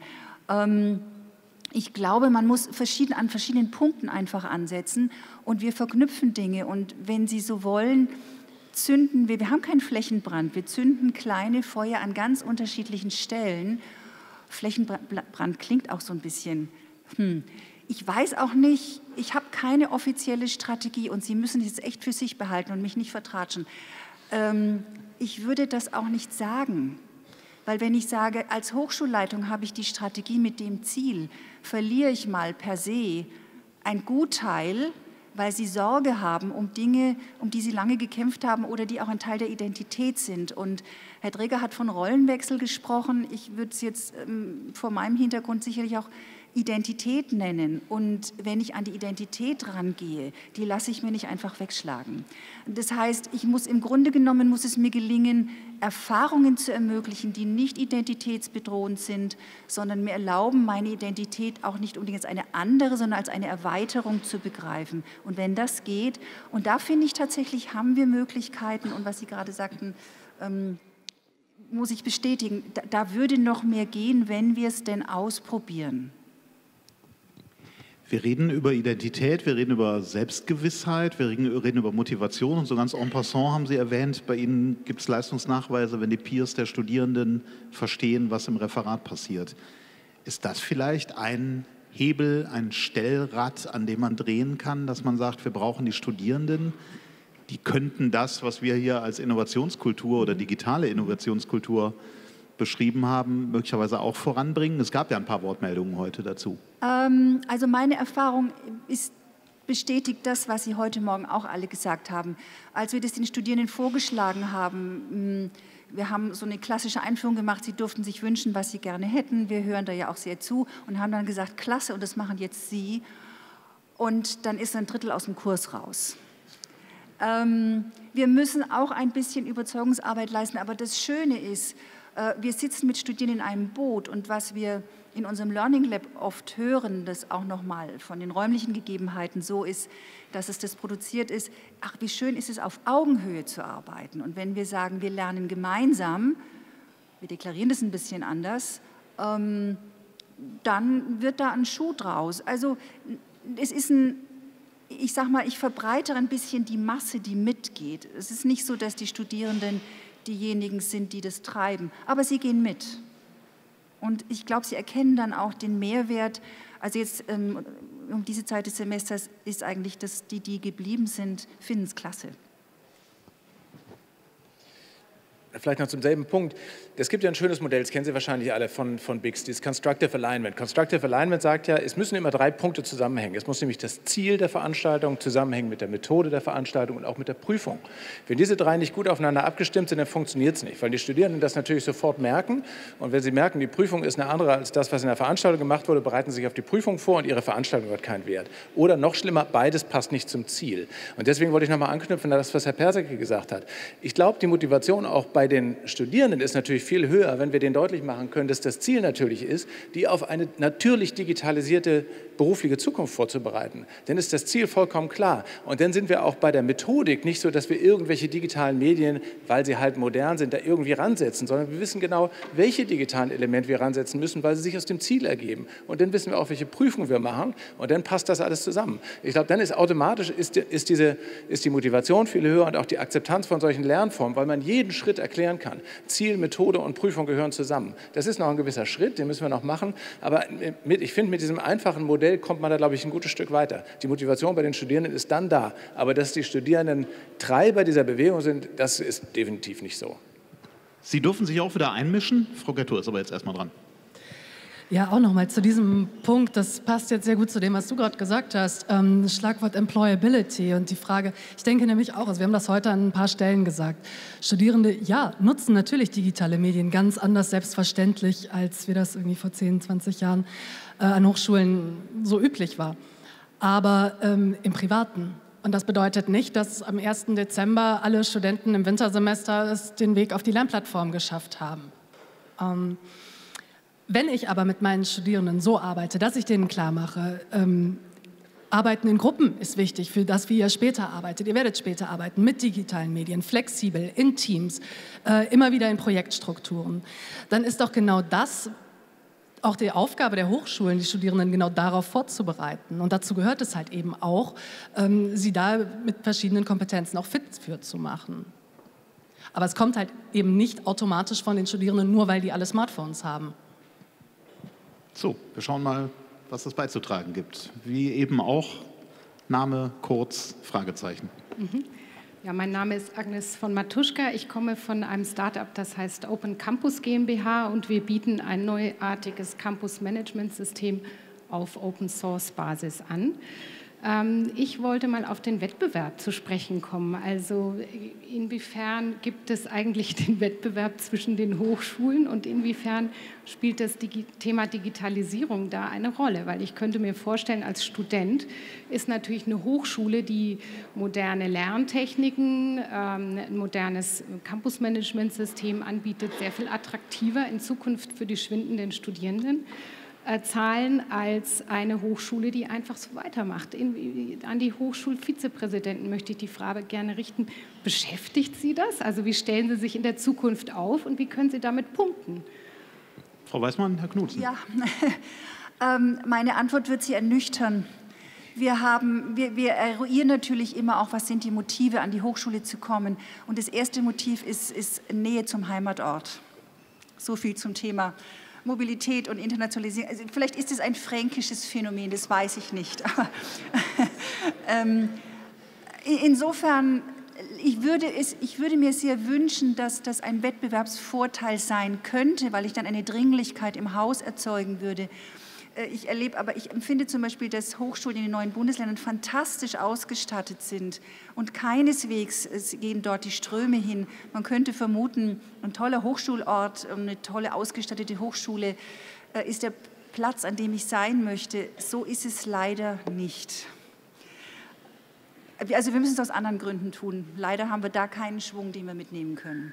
Ich glaube, man muss an verschiedenen Punkten einfach ansetzen, und wir verknüpfen Dinge. Und wenn Sie so wollen, zünden wir haben keinen Flächenbrand, wir zünden kleine Feuer an ganz unterschiedlichen Stellen, Flächenbrand klingt auch so ein bisschen, Ich weiß auch nicht, ich habe keine offizielle Strategie und Sie müssen es echt für sich behalten und mich nicht vertratschen. Ich würde das auch nicht sagen, weil wenn ich sage, als Hochschulleitung habe ich die Strategie mit dem Ziel, verliere ich mal per se ein Gutteil, weil sie Sorge haben um Dinge, um die sie lange gekämpft haben oder die auch ein Teil der Identität sind. Und Herr Dreger hat von Rollenwechsel gesprochen. Ich würde es jetzt vor meinem Hintergrund sicherlich auch Identität nennen. Und wenn ich an die Identität rangehe, die lasse ich mir nicht einfach wegschlagen. Das heißt, im Grunde genommen muss es mir gelingen, Erfahrungen zu ermöglichen, die nicht identitätsbedrohend sind, sondern mir erlauben, meine Identität auch nicht unbedingt als eine andere, sondern als eine Erweiterung zu begreifen. Und wenn das geht, und da finde ich tatsächlich, haben wir Möglichkeiten, und was Sie gerade sagten, muss ich bestätigen, da würde noch mehr gehen, wenn wir es denn ausprobieren. Wir reden über Identität, wir reden über Selbstgewissheit, wir reden über Motivation und so ganz en passant haben Sie erwähnt, bei Ihnen gibt es Leistungsnachweise, wenn die Peers der Studierenden verstehen, was im Referat passiert. Ist das vielleicht ein Hebel, ein Stellrad, an dem man drehen kann, dass man sagt, wir brauchen die Studierenden, die könnten das, was wir hier als Innovationskultur oder digitale Innovationskultur beschrieben haben, möglicherweise auch voranbringen? Es gab ja ein paar Wortmeldungen heute dazu. Also meine Erfahrung bestätigt das, was Sie heute Morgen auch alle gesagt haben. Als wir das den Studierenden vorgeschlagen haben, wir haben so eine klassische Einführung gemacht, sie durften sich wünschen, was sie gerne hätten. Wir hören da ja auch sehr zu und haben dann gesagt, klasse, und das machen jetzt Sie. Und dann ist ein Drittel aus dem Kurs raus. Wir müssen auch ein bisschen Überzeugungsarbeit leisten, aber das Schöne ist, wir sitzen mit Studierenden in einem Boot und was wir in unserem Learning Lab oft hören, das auch nochmal von den räumlichen Gegebenheiten so ist, dass es das produziert ist, ach, wie schön ist es, auf Augenhöhe zu arbeiten. Und wenn wir sagen, wir lernen gemeinsam, wir deklarieren das ein bisschen anders, dann wird da ein Schuh draus. Also es ist ich sag mal, ich verbreitere ein bisschen die Masse, die mitgeht. Es ist nicht so, dass die Studierenden diejenigen sind, die das treiben, aber sie gehen mit. Und ich glaube, sie erkennen dann auch den Mehrwert. Also jetzt um diese Zeit des Semesters ist eigentlich, dass die geblieben sind, finden es klasse. Vielleicht noch zum selben Punkt. Es gibt ja ein schönes Modell, das kennen Sie wahrscheinlich alle von Bix, dieses Constructive Alignment. Constructive Alignment sagt ja, es müssen immer 3 Punkte zusammenhängen. Es muss nämlich das Ziel der Veranstaltung zusammenhängen mit der Methode der Veranstaltung und auch mit der Prüfung. Wenn diese 3 nicht gut aufeinander abgestimmt sind, dann funktioniert es nicht, weil die Studierenden das natürlich sofort merken. Und wenn sie merken, die Prüfung ist eine andere als das, was in der Veranstaltung gemacht wurde, bereiten sie sich auf die Prüfung vor und ihre Veranstaltung hat keinen Wert. Oder noch schlimmer, beides passt nicht zum Ziel. Und deswegen wollte ich nochmal anknüpfen an das, was Herr Perseke gesagt hat. Ich glaube, die Motivation auch bei den Studierenden ist natürlich viel höher, wenn wir denen deutlich machen können, dass das Ziel natürlich ist, die auf eine natürlich digitalisierte berufliche Zukunft vorzubereiten. Dann ist das Ziel vollkommen klar. Und dann sind wir auch bei der Methodik nicht so, dass wir irgendwelche digitalen Medien, weil sie halt modern sind, da irgendwie ransetzen, sondern wir wissen genau, welche digitalen Elemente wir ransetzen müssen, weil sie sich aus dem Ziel ergeben. Und dann wissen wir auch, welche Prüfungen wir machen und dann passt das alles zusammen. Ich glaube, dann ist automatisch ist die Motivation viel höher und auch die Akzeptanz von solchen Lernformen, weil man jeden Schritt erklären kann. Ziel, Methode und Prüfung gehören zusammen. Das ist noch ein gewisser Schritt, den müssen wir noch machen, aber ich finde, mit diesem einfachen Modell kommt man da, glaube ich, ein gutes Stück weiter. Die Motivation bei den Studierenden ist dann da, aber dass die Studierenden Treiber dieser Bewegung sind, das ist definitiv nicht so. Sie dürfen sich auch wieder einmischen. Frau Getto ist aber jetzt erstmal dran. Ja, auch nochmal zu diesem Punkt, das passt jetzt sehr gut zu dem, was du gerade gesagt hast, Schlagwort Employability und die Frage, ich denke nämlich auch, also wir haben das heute an ein paar Stellen gesagt, Studierende, ja, nutzen natürlich digitale Medien ganz anders selbstverständlich, als wir das irgendwie vor 10, 20 Jahren an Hochschulen so üblich war, aber im Privaten. Und das bedeutet nicht, dass am 1. Dezember alle Studenten im Wintersemester es den Weg auf die Lernplattform geschafft haben. Wenn ich aber mit meinen Studierenden so arbeite, dass ich denen klar mache, Arbeiten in Gruppen ist wichtig, für das, wie ihr später arbeitet. Ihr werdet später arbeiten mit digitalen Medien, flexibel, in Teams, immer wieder in Projektstrukturen. Dann ist doch genau das auch die Aufgabe der Hochschulen, die Studierenden genau darauf vorzubereiten. Und dazu gehört es halt eben auch, sie da mit verschiedenen Kompetenzen auch fit für zu machen. Aber es kommt halt eben nicht automatisch von den Studierenden, nur weil die alle Smartphones haben. So, wir schauen mal, was es beizutragen gibt. Wie eben auch, Name, kurz, Fragezeichen. Ja, mein Name ist Agnes von Matuschka. Ich komme von einem Startup, das heißt Open Campus GmbH, und wir bieten ein neuartiges Campus-Management-System auf Open-Source-Basis an. Ich wollte mal auf den Wettbewerb zu sprechen kommen. Also inwiefern gibt es eigentlich den Wettbewerb zwischen den Hochschulen und inwiefern spielt das Thema Digitalisierung da eine Rolle? Weil ich könnte mir vorstellen, als Student ist natürlich eine Hochschule, die moderne Lerntechniken, ein modernes Campus-Management-System anbietet, sehr viel attraktiver in Zukunft für die schwindenden Studierenden Zahlen als eine Hochschule, die einfach so weitermacht. An die Hochschulvizepräsidenten möchte ich die Frage gerne richten. Beschäftigt Sie das? Also wie stellen Sie sich in der Zukunft auf und wie können Sie damit punkten? Frau Weismann, Herr Knutzen. Ja, meine Antwort wird Sie ernüchtern. Wir eruieren natürlich immer auch, was sind die Motive, an die Hochschule zu kommen. Und das erste Motiv ist Nähe zum Heimatort. So viel zum Thema Mobilität und Internationalisierung. Also vielleicht ist es ein fränkisches Phänomen, das weiß ich nicht. Insofern, ich würde mir sehr wünschen, dass das ein Wettbewerbsvorteil sein könnte, weil ich dann eine Dringlichkeit im Haus erzeugen würde. Ich empfinde zum Beispiel, dass Hochschulen in den neuen Bundesländern fantastisch ausgestattet sind und keineswegs gehen dort die Ströme hin. Man könnte vermuten, ein toller Hochschulort, eine tolle ausgestattete Hochschule ist der Platz, an dem ich sein möchte. So ist es leider nicht. Also wir müssen es aus anderen Gründen tun. Leider haben wir da keinen Schwung, den wir mitnehmen können.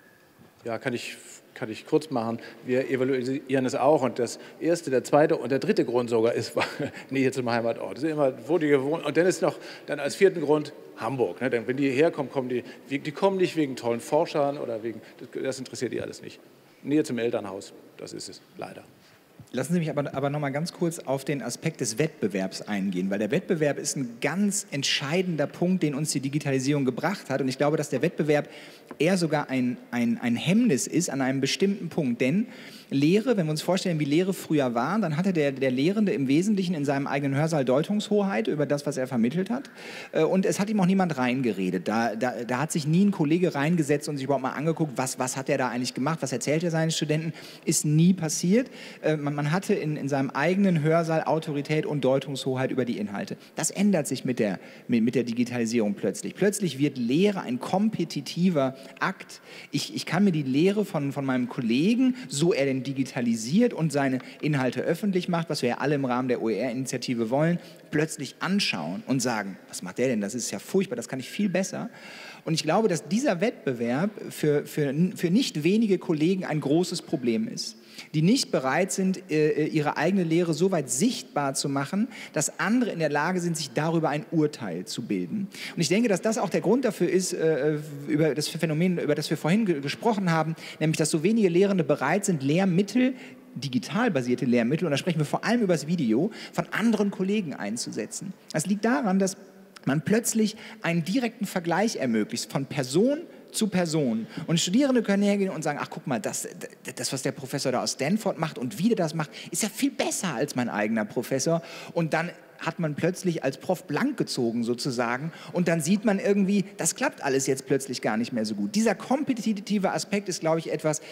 Ja, kann ich kurz machen. Wir evaluieren es auch und das erste, der zweite und der dritte Grund sogar ist Nähe zum Heimatort. Das ist immer, wo die gewohnt, und dann ist noch als vierten Grund Hamburg. Ne? Denn wenn die herkommen, kommen die kommen nicht wegen tollen Forschern oder wegen, das interessiert die alles nicht. Nähe zum Elternhaus, das ist es leider. Lassen Sie mich aber noch mal ganz kurz auf den Aspekt des Wettbewerbs eingehen, weil der Wettbewerb ist ein ganz entscheidender Punkt, den uns die Digitalisierung gebracht hat. Und ich glaube, dass der Wettbewerb eher sogar ein Hemmnis ist an einem bestimmten Punkt. Denn Lehre, wenn wir uns vorstellen, wie Lehre früher war, dann hatte der Lehrende im Wesentlichen in seinem eigenen Hörsaal Deutungshoheit über das, was er vermittelt hat. Und es hat ihm auch niemand reingeredet. Da hat sich nie ein Kollege reingesetzt und sich überhaupt mal angeguckt, was hat er da eigentlich gemacht, was erzählt er seinen Studenten. Ist nie passiert. Man hatte in seinem eigenen Hörsaal Autorität und Deutungshoheit über die Inhalte. Das ändert sich mit der Digitalisierung plötzlich. Plötzlich wird Lehre ein kompetitiver Akt. Ich kann mir die Lehre von meinem Kollegen, so er den digitalisiert und seine Inhalte öffentlich macht, was wir ja alle im Rahmen der OER-Initiative wollen, plötzlich anschauen und sagen, was macht der denn? Das ist ja furchtbar, das kann ich viel besser. Und ich glaube, dass dieser Wettbewerb für nicht wenige Kollegen ein großes Problem ist, die nicht bereit sind, ihre eigene Lehre so weit sichtbar zu machen, dass andere in der Lage sind, sich darüber ein Urteil zu bilden. Und ich denke, dass das auch der Grund dafür ist, über das Phänomen, über das wir vorhin gesprochen haben, nämlich, dass so wenige Lehrende bereit sind, Lehrmittel, digital basierte Lehrmittel, und da sprechen wir vor allem über das Video, von anderen Kollegen einzusetzen. Das liegt daran, dass man plötzlich einen direkten Vergleich ermöglicht von Person zu Person. Und Studierende können hergehen und sagen, ach guck mal, das, was der Professor da aus Stanford macht und wie der das macht, ist ja viel besser als mein eigener Professor. Und dann hat man plötzlich als Prof blank gezogen sozusagen und dann sieht man irgendwie, das klappt alles jetzt plötzlich gar nicht mehr so gut. Dieser kompetitive Aspekt ist, glaube ich, etwas,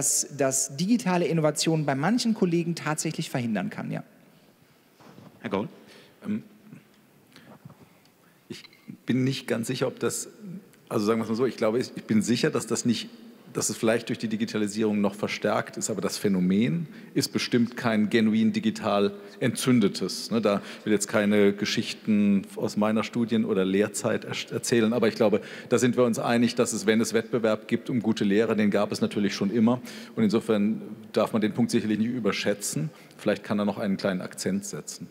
das digitale Innovationen bei manchen Kollegen tatsächlich verhindern kann. Ja. Herr Gaul? Ich bin nicht ganz sicher, ob das, also sagen wir es mal so, ich glaube, ich bin sicher, dass es vielleicht durch die Digitalisierung noch verstärkt ist, aber das Phänomen ist bestimmt kein genuin digital entzündetes. Da will jetzt keine Geschichten aus meiner Studien- oder Lehrzeit erzählen, aber ich glaube, da sind wir uns einig, dass es, wenn es Wettbewerb gibt um gute Lehrer, den gab es natürlich schon immer und insofern darf man den Punkt sicherlich nicht überschätzen. Vielleicht kann er noch einen kleinen Akzent setzen.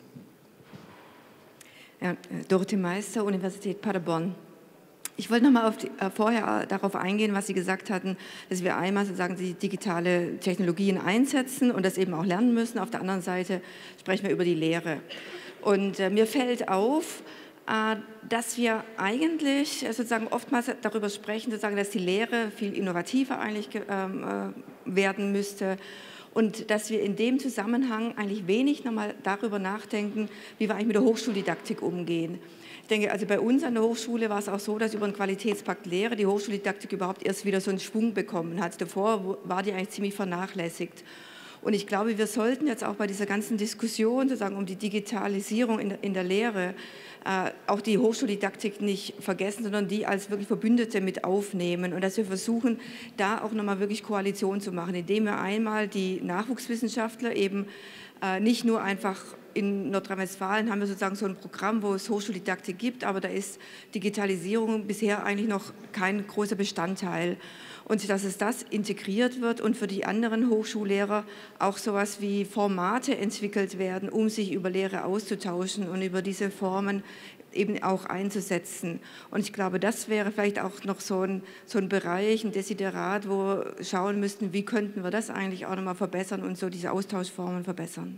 Ja, Dorothee Meister, Universität Paderborn. Ich wollte noch mal vorher darauf eingehen, was Sie gesagt hatten, dass wir einmal sozusagen die digitale Technologien einsetzen und das eben auch lernen müssen. Auf der anderen Seite sprechen wir über die Lehre. Und mir fällt auf, dass wir eigentlich sozusagen oftmals darüber sprechen, sozusagen, dass die Lehre viel innovativer eigentlich werden müsste. Und dass wir in dem Zusammenhang eigentlich wenig nochmal darüber nachdenken, wie wir eigentlich mit der Hochschuldidaktik umgehen. Ich denke, also bei uns an der Hochschule war es auch so, dass über den Qualitätspakt Lehre die Hochschuldidaktik überhaupt erst wieder so einen Schwung bekommen hat. Davor war die eigentlich ziemlich vernachlässigt. Und ich glaube, wir sollten jetzt auch bei dieser ganzen Diskussion sozusagen um die Digitalisierung in der Lehre auch die Hochschuldidaktik nicht vergessen, sondern die als wirklich Verbündete mit aufnehmen und dass wir versuchen, da auch nochmal wirklich Koalition zu machen, indem wir einmal die Nachwuchswissenschaftler eben nicht nur einfach in Nordrhein-Westfalen haben wir sozusagen so ein Programm, wo es Hochschuldidaktik gibt, aber da ist Digitalisierung bisher eigentlich noch kein großer Bestandteil. Und dass es das integriert wird und für die anderen Hochschullehrer auch sowas wie Formate entwickelt werden, um sich über Lehre auszutauschen und über diese Formen eben auch einzusetzen. Und ich glaube, das wäre vielleicht auch noch so ein Bereich, ein Desiderat, wo wir schauen müssten, wie könnten wir das eigentlich auch nochmal verbessern und so diese Austauschformen verbessern.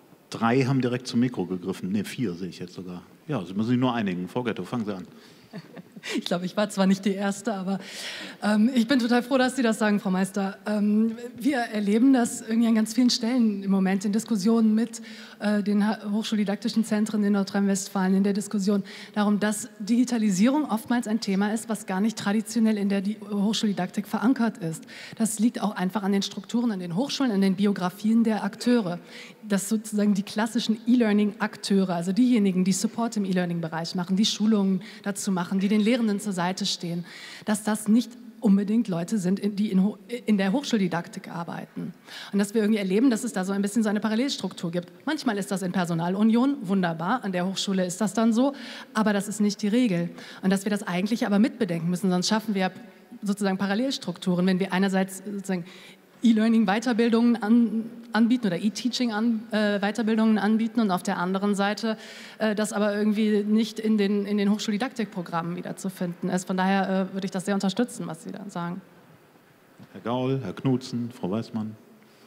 3 haben direkt zum Mikro gegriffen. Ne, 4 sehe ich jetzt sogar. Ja, Sie müssen sich nur einigen. Frau Getto, fangen Sie an. Ich glaube, ich war zwar nicht die Erste, aber ich bin total froh, dass Sie das sagen, Frau Meister. Wir erleben das irgendwie an ganz vielen Stellen im Moment in Diskussionen mit den hochschuldidaktischen Zentren in Nordrhein-Westfalen, in der Diskussion darum, dass Digitalisierung oftmals ein Thema ist, was gar nicht traditionell in der Hochschuldidaktik verankert ist. Das liegt auch einfach an den Strukturen, an den Hochschulen, an den Biografien der Akteure. Dass sozusagen die klassischen E-Learning-Akteure, also diejenigen, die Support im E-Learning-Bereich machen, die Schulungen dazu machen, die den Lehrenden zur Seite stehen, dass das nicht unbedingt Leute sind, die in der Hochschuldidaktik arbeiten. Und dass wir irgendwie erleben, dass es da so ein bisschen so eine Parallelstruktur gibt. Manchmal ist das in Personalunion, wunderbar, an der Hochschule ist das dann so, aber das ist nicht die Regel. Und dass wir das eigentlich aber mitbedenken müssen, sonst schaffen wir sozusagen Parallelstrukturen, wenn wir einerseits sozusagen E-Learning-Weiterbildungen anbieten oder E-Teaching-Weiterbildungen anbieten und auf der anderen Seite das aber irgendwie nicht in den Hochschuldidaktikprogrammen wiederzufinden ist. Von daher würde ich das sehr unterstützen, was Sie da sagen. Herr Gaul, Herr Knutzen, Frau Weißmann.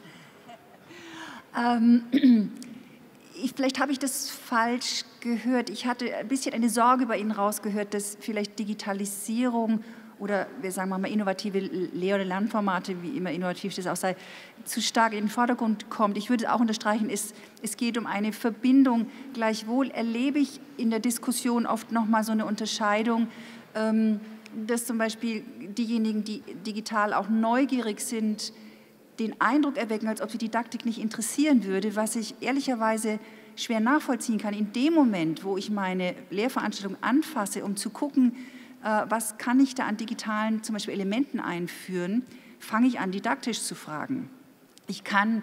Vielleicht habe ich das falsch gehört. Ich hatte ein bisschen eine Sorge bei Ihnen rausgehört, dass vielleicht Digitalisierung oder wir sagen mal innovative Lehr- oder Lernformate, wie immer innovativ das auch sei, zu stark in den Vordergrund kommt. Ich würde auch unterstreichen, es geht um eine Verbindung. Gleichwohl erlebe ich in der Diskussion oft noch mal so eine Unterscheidung, dass zum Beispiel diejenigen, die digital auch neugierig sind, den Eindruck erwecken, als ob die Didaktik nicht interessieren würde, was ich ehrlicherweise schwer nachvollziehen kann. In dem Moment, wo ich meine Lehrveranstaltung anfasse, um zu gucken, was kann ich da an digitalen zum Beispiel Elementen einführen, fange ich an, didaktisch zu fragen. Ich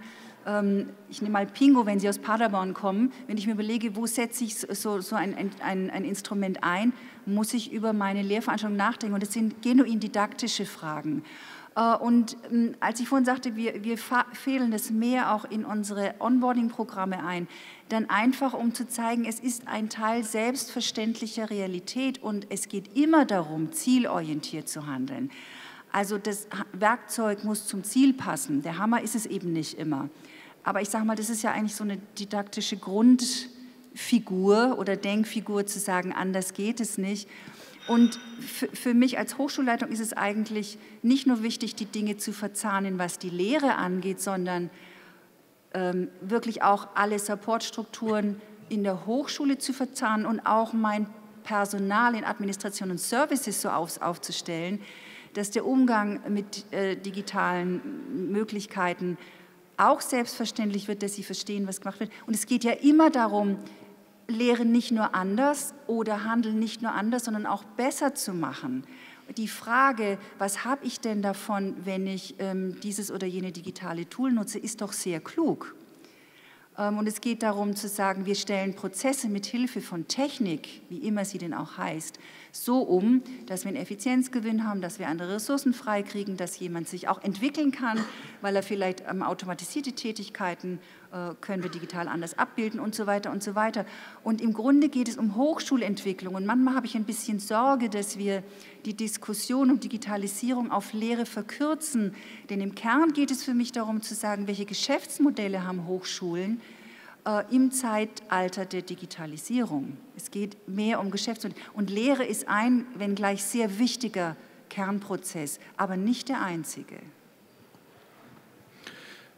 nehme mal Pingo, wenn Sie aus Paderborn kommen, wenn ich mir überlege, wo setze ich so ein Instrument ein, muss ich über meine Lehrveranstaltung nachdenken. Und das sind genuin didaktische Fragen. Und als ich vorhin sagte, wir fehlen das mehr auch in unsere Onboarding-Programme ein, dann einfach, um zu zeigen, es ist ein Teil selbstverständlicher Realität und es geht immer darum, zielorientiert zu handeln. Also das Werkzeug muss zum Ziel passen, der Hammer ist es eben nicht immer. Aber ich sage mal, das ist ja eigentlich so eine didaktische Grundfigur oder Denkfigur, zu sagen, anders geht es nicht. Und für mich als Hochschulleitung ist es eigentlich nicht nur wichtig, die Dinge zu verzahnen, was die Lehre angeht, sondern wirklich auch alle Supportstrukturen in der Hochschule zu verzahnen und auch mein Personal in Administration und Services so aufzustellen, dass der Umgang mit digitalen Möglichkeiten auch selbstverständlich wird, dass sie verstehen, was gemacht wird. Und es geht ja immer darum, Lehren nicht nur anders oder Handeln nicht nur anders, sondern auch besser zu machen. Die Frage, was habe ich denn davon, wenn ich dieses oder jene digitale Tool nutze, ist doch sehr klug. Und es geht darum zu sagen, wir stellen Prozesse mit Hilfe von Technik, wie immer sie denn auch heißt, so um, dass wir einen Effizienzgewinn haben, dass wir andere Ressourcen freikriegen, dass jemand sich auch entwickeln kann, weil er vielleicht automatisierte Tätigkeiten können wir digital anders abbilden und so weiter und so weiter. Und im Grunde geht es um Hochschulentwicklung. Und manchmal habe ich ein bisschen Sorge, dass wir die Diskussion um Digitalisierung auf Lehre verkürzen. Denn im Kern geht es für mich darum zu sagen, welche Geschäftsmodelle haben Hochschulen im Zeitalter der Digitalisierung. Es geht mehr um Geschäftsmodelle. Und Lehre ist ein, wenngleich sehr wichtiger Kernprozess, aber nicht der einzige.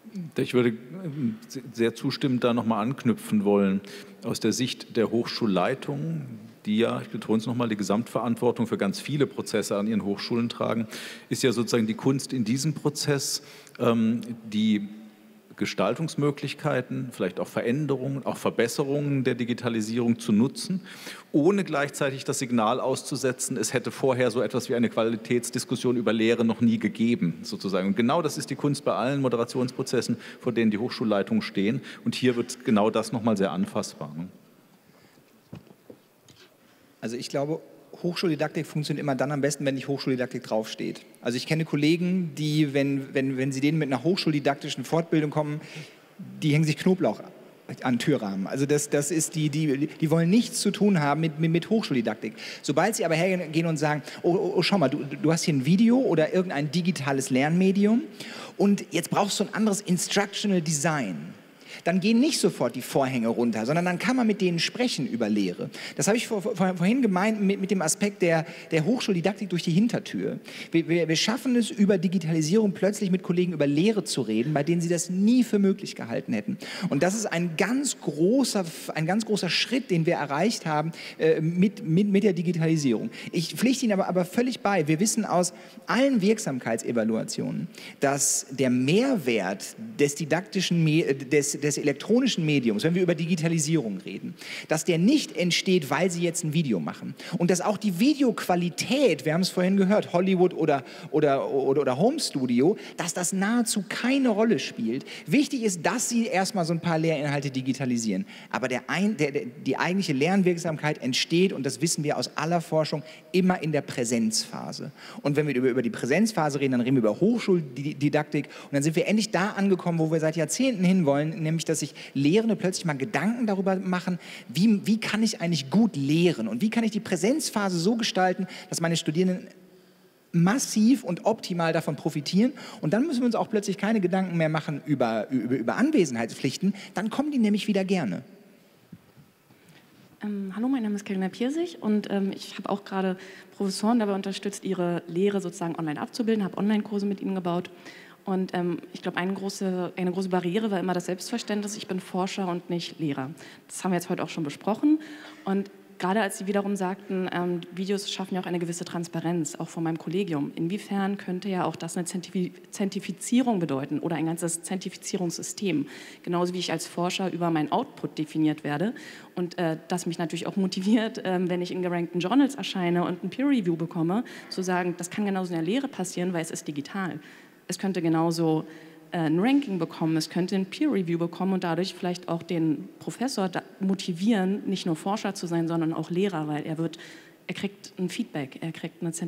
Ich würde sehr zustimmend da nochmal anknüpfen wollen. Aus der Sicht der Hochschulleitung, die ja, ich betone es nochmal, die Gesamtverantwortung für ganz viele Prozesse an ihren Hochschulen tragen, ist ja sozusagen die Kunst in diesem Prozess, die Gestaltungsmöglichkeiten, vielleicht auch Veränderungen, auch Verbesserungen der Digitalisierung zu nutzen, ohne gleichzeitig das Signal auszusetzen, es hätte vorher so etwas wie eine Qualitätsdiskussion über Lehre noch nie gegeben, sozusagen. Und genau das ist die Kunst bei allen Moderationsprozessen, vor denen die Hochschulleitungen stehen. Und hier wird genau das nochmal sehr anfassbar. Also ich glaube, Hochschuldidaktik funktioniert immer dann am besten, wenn nicht Hochschuldidaktik draufsteht. Also ich kenne Kollegen, die, wenn sie denen mit einer hochschuldidaktischen Fortbildung kommen, die hängen sich Knoblauch an den Türrahmen. Also das ist die wollen nichts zu tun haben mit Hochschuldidaktik. Sobald sie aber hergehen und sagen, oh schau mal, du hast hier ein Video oder irgendein digitales Lernmedium und jetzt brauchst du ein anderes Instructional Design. Dann gehen nicht sofort die Vorhänge runter, sondern dann kann man mit denen sprechen über Lehre. Das habe ich vorhin gemeint mit dem Aspekt der Hochschuldidaktik durch die Hintertür. Wir schaffen es, über Digitalisierung plötzlich mit Kollegen über Lehre zu reden, bei denen sie das nie für möglich gehalten hätten. Und das ist ein ganz großer Schritt, den wir erreicht haben mit der Digitalisierung. Ich pflichte Ihnen aber völlig bei. Wir wissen aus allen Wirksamkeitsevaluationen, dass der Mehrwert des des elektronischen Mediums, wenn wir über Digitalisierung reden, dass der nicht entsteht, weil Sie jetzt ein Video machen. Und dass auch die Videoqualität, wir haben es vorhin gehört, Hollywood oder Home Studio, dass das nahezu keine Rolle spielt. Wichtig ist, dass Sie erstmal so ein paar Lehrinhalte digitalisieren. Aber die eigentliche Lernwirksamkeit entsteht, und das wissen wir aus aller Forschung, immer in der Präsenzphase. Und wenn wir über die Präsenzphase reden, dann reden wir über Hochschuldidaktik und dann sind wir endlich da angekommen, wo wir seit Jahrzehnten hinwollen, nämlich, dass sich Lehrende plötzlich mal Gedanken darüber machen, wie kann ich eigentlich gut lehren und wie kann ich die Präsenzphase so gestalten, dass meine Studierenden massiv und optimal davon profitieren. Und dann müssen wir uns auch plötzlich keine Gedanken mehr machen über Anwesenheitspflichten, dann kommen die nämlich wieder gerne. Hallo, mein Name ist Carina Pirsig und ich habe auch gerade Professoren dabei unterstützt, ihre Lehre sozusagen online abzubilden, habe Online-Kurse mit ihnen gebaut. Und ich glaube, eine große Barriere war immer das Selbstverständnis, ich bin Forscher und nicht Lehrer. Das haben wir jetzt heute auch schon besprochen. Und gerade als Sie wiederum sagten, Videos schaffen ja auch eine gewisse Transparenz, auch von meinem Kollegium. Inwiefern könnte ja auch das eine Zertifizierung bedeuten oder ein ganzes Zertifizierungssystem? Genauso wie ich als Forscher über meinen Output definiert werde und das mich natürlich auch motiviert, wenn ich in gerankten Journals erscheine und ein Peer-Review bekomme, zu sagen, das kann genauso in der Lehre passieren, weil es ist digital. Es könnte genauso ein Ranking bekommen, es könnte ein Peer-Review bekommen und dadurch vielleicht auch den Professor motivieren, nicht nur Forscher zu sein, sondern auch Lehrer, weil er kriegt ein Feedback, er kriegt eine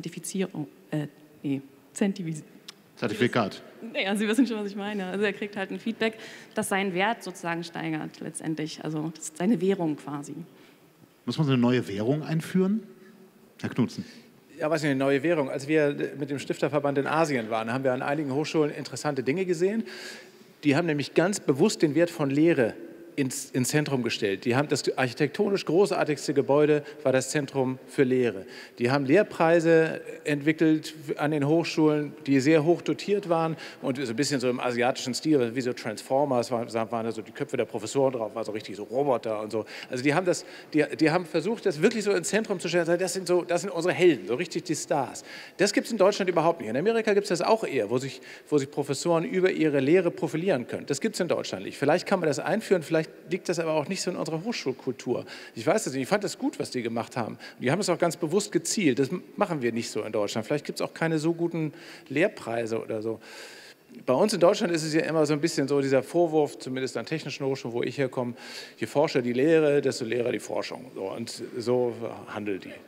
Zertifikat. Ja, Sie wissen schon, was ich meine. Also er kriegt halt ein Feedback, das seinen Wert sozusagen steigert letztendlich, also das ist seine Währung quasi. Muss man so eine neue Währung einführen? Herr Knutzen. Ja, was ist eine neue Währung? Als wir mit dem Stifterverband in Asien waren, haben wir an einigen Hochschulen interessante Dinge gesehen. Die haben nämlich ganz bewusst den Wert von Lehre ins Zentrum gestellt. Die haben das architektonisch großartigste Gebäude, war das Zentrum für Lehre. Die haben Lehrpreise entwickelt an den Hochschulen, die sehr hoch dotiert waren und so ein bisschen so im asiatischen Stil, wie so Transformers, waren da so die Köpfe der Professoren drauf, war so richtig so Roboter und so. Also die haben versucht, das wirklich so ins Zentrum zu stellen, das sind unsere Helden, so richtig die Stars. Das gibt es in Deutschland überhaupt nicht. In Amerika gibt es das auch eher, wo sich Professoren über ihre Lehre profilieren können. Das gibt es in Deutschland nicht. Vielleicht kann man das einführen, vielleicht liegt das aber auch nicht so in unserer Hochschulkultur. Ich weiß es nicht, ich fand das gut, was die gemacht haben. Und die haben es auch ganz bewusst gezielt. Das machen wir nicht so in Deutschland. Vielleicht gibt es auch keine so guten Lehrpreise oder so. Bei uns in Deutschland ist es ja immer so ein bisschen so dieser Vorwurf, zumindest an technischen Hochschulen, wo ich herkomme, je forscher die Lehre, desto Lehrer die Forschung. So, und so handelt die.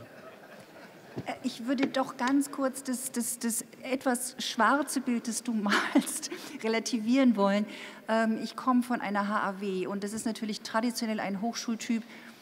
Ich würde doch ganz kurz das etwas schwarze Bild, das du malst, relativieren wollen. Ich komme von einer HAW und das ist natürlich traditionell ein Hochschultyp,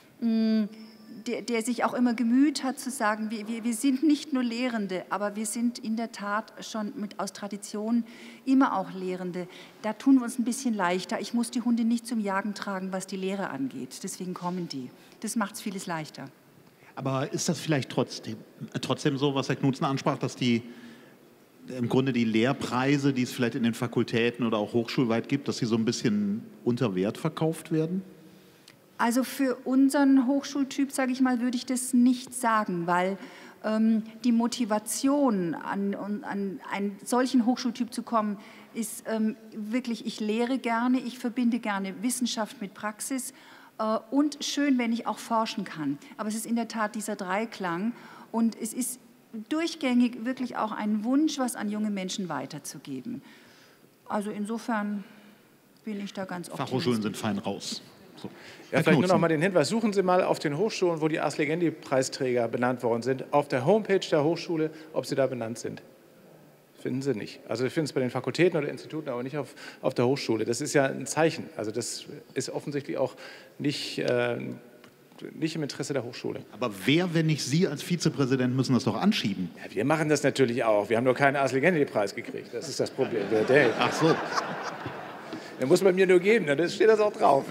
der sich auch immer gemüht hat zu sagen, wir sind nicht nur Lehrende, aber wir sind in der Tat schon aus Tradition immer auch Lehrende. Da tun wir uns ein bisschen leichter. Ich muss die Hunde nicht zum Jagen tragen, was die Lehre angeht. Deswegen kommen die. Das macht es vieles leichter. Aber ist das vielleicht trotzdem so, was Herr Knutzen ansprach, dass die im Grunde die Lehrpreise, die es vielleicht in den Fakultäten oder auch hochschulweit gibt, dass sie so ein bisschen unter Wert verkauft werden? Also für unseren Hochschultyp, sage ich mal, würde ich das nicht sagen, weil die Motivation, an einen solchen Hochschultyp zu kommen, ist wirklich, ich lehre gerne, ich verbinde gerne Wissenschaft mit Praxis und schön, wenn ich auch forschen kann. Aber es ist in der Tat dieser Dreiklang und es ist durchgängig wirklich auch ein Wunsch, was an junge Menschen weiterzugeben. Also insofern bin ich da ganz optimistisch. Fachhochschulen sind fein raus. So. Ja, vielleicht nur noch mal den Hinweis, suchen Sie mal auf den Hochschulen, wo die Ars Legendi-Preisträger benannt worden sind, auf der Homepage der Hochschule, ob sie da benannt sind. Finden Sie nicht. Also wir finden es bei den Fakultäten oder Instituten, aber nicht auf der Hochschule. Das ist ja ein Zeichen. Also das ist offensichtlich auch nicht im Interesse der Hochschule. Aber wer, wenn nicht Sie als Vizepräsident, müssen das doch anschieben? Ja, wir machen das natürlich auch. Wir haben nur keinen Ars Legendi-Preis gekriegt. Das ist das Problem. Ach so. Der muss man mir nur geben, dann steht das auch drauf.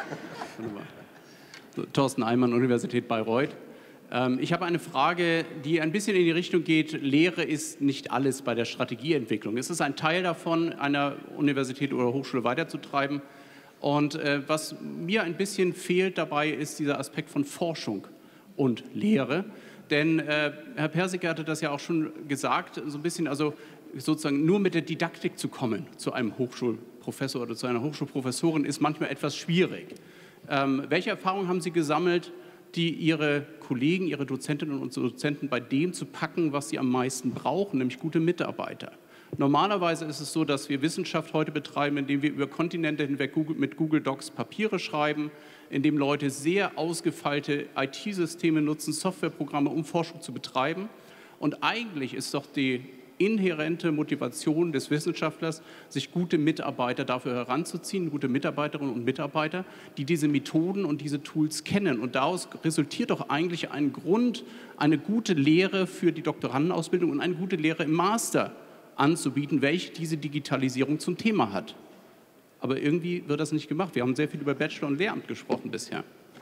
Thorsten Eimann, Universität Bayreuth. Ich habe eine Frage, die ein bisschen in die Richtung geht, Lehre ist nicht alles bei der Strategieentwicklung. Es ist ein Teil davon, einer Universität oder Hochschule weiterzutreiben. Und was mir ein bisschen fehlt dabei, ist dieser Aspekt von Forschung und Lehre. Denn Herr Persiker hatte das ja auch schon gesagt, so ein bisschen, also sozusagen nur mit der Didaktik zu kommen zu einem Hochschulprofessor oder zu einer Hochschulprofessorin ist manchmal etwas schwierig. Welche Erfahrungen haben Sie gesammelt, die Ihre Kollegen, Ihre Dozentinnen und Dozenten bei dem zu packen, was sie am meisten brauchen, nämlich gute Mitarbeiter? Normalerweise ist es so, dass wir Wissenschaft heute betreiben, indem wir über Kontinente hinweg mit Google Docs Papiere schreiben, indem Leute sehr ausgefeilte IT-Systeme nutzen, Softwareprogramme, um Forschung zu betreiben. Und eigentlich ist doch die inhärente Motivation des Wissenschaftlers, sich gute Mitarbeiter dafür heranzuziehen, gute Mitarbeiterinnen und Mitarbeiter, die diese Methoden und diese Tools kennen. Und daraus resultiert doch eigentlich ein Grund, eine gute Lehre für die Doktorandenausbildung und eine gute Lehre im Master anzubieten, welche diese Digitalisierung zum Thema hat. Aber irgendwie wird das nicht gemacht. Wir haben sehr viel über Bachelor und Lehramt gesprochen bisher.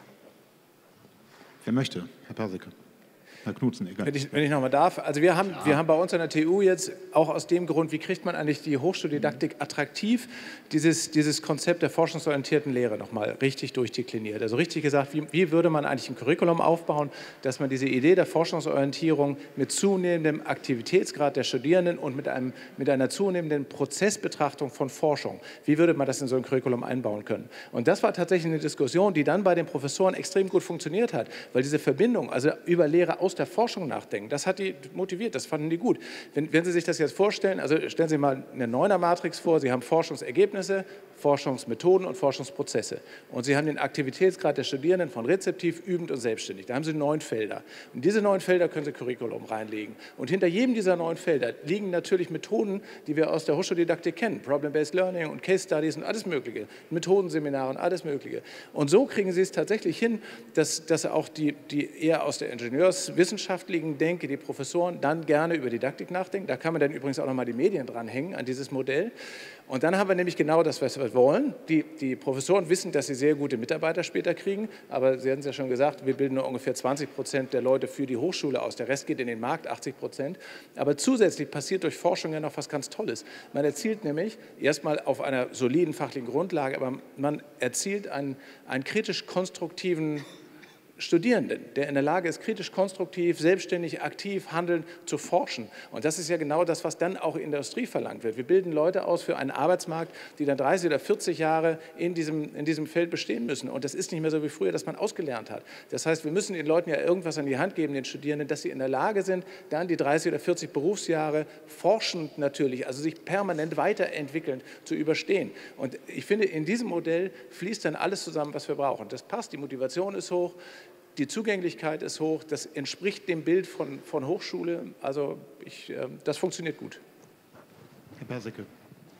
Wer möchte? Herr Persiker. Herr Knutzen, egal. Wenn ich noch mal darf. Also wir haben bei uns an der TU jetzt auch aus dem Grund, wie kriegt man eigentlich die Hochschuldidaktik attraktiv, dieses Konzept der forschungsorientierten Lehre noch mal richtig durchdekliniert. Also richtig gesagt, wie würde man eigentlich ein Curriculum aufbauen, dass man diese Idee der Forschungsorientierung mit zunehmendem Aktivitätsgrad der Studierenden und mit einer zunehmenden Prozessbetrachtung von Forschung, wie würde man das in so ein Curriculum einbauen können? Und das war tatsächlich eine Diskussion, die dann bei den Professoren extrem gut funktioniert hat, weil diese Verbindung, also über Lehre aus der Forschung nachdenken, das hat die motiviert, das fanden die gut. Wenn Sie sich das jetzt vorstellen, also stellen Sie mal eine Neuner-Matrix vor, Sie haben Forschungsergebnisse, Forschungsmethoden und Forschungsprozesse. Und Sie haben den Aktivitätsgrad der Studierenden von rezeptiv, übend und selbstständig. Da haben Sie 9 Felder. Und diese 9 Felder können Sie Curriculum reinlegen. Und hinter jedem dieser 9 Felder liegen natürlich Methoden, die wir aus der Hochschuldidaktik kennen. Problem-Based Learning und Case Studies und alles Mögliche. Methodenseminare und alles Mögliche. Und so kriegen Sie es tatsächlich hin, dass auch die eher aus der ingenieurswissenschaftlichen Denke, die Professoren, dann gerne über Didaktik nachdenken. Da kann man dann übrigens auch noch mal die Medien dranhängen an dieses Modell. Und dann haben wir nämlich genau das, was wir wollen. Die Professoren wissen, dass sie sehr gute Mitarbeiter später kriegen, aber Sie hatten es ja schon gesagt, wir bilden nur ungefähr 20% der Leute für die Hochschule aus. Der Rest geht in den Markt, 80%. Aber zusätzlich passiert durch Forschung ja noch was ganz Tolles. Man erzielt nämlich erstmal auf einer soliden fachlichen Grundlage, aber man erzielt einen kritisch-konstruktiven Studierenden, der in der Lage ist, kritisch, konstruktiv, selbstständig, aktiv, handelnd zu forschen. Und das ist ja genau das, was dann auch in der Industrie verlangt wird. Wir bilden Leute aus für einen Arbeitsmarkt, die dann 30 oder 40 Jahre in diesem Feld bestehen müssen. Und das ist nicht mehr so wie früher, dass man ausgelernt hat. Das heißt, wir müssen den Leuten ja irgendwas an die Hand geben, den Studierenden, dass sie in der Lage sind, dann die 30 oder 40 Berufsjahre forschend natürlich, also sich permanent weiterentwickelnd zu überstehen. Und ich finde, in diesem Modell fließt dann alles zusammen, was wir brauchen. Das passt, die Motivation ist hoch, die Zugänglichkeit ist hoch, das entspricht dem Bild von Hochschule. Also das funktioniert gut. Herr Persiker.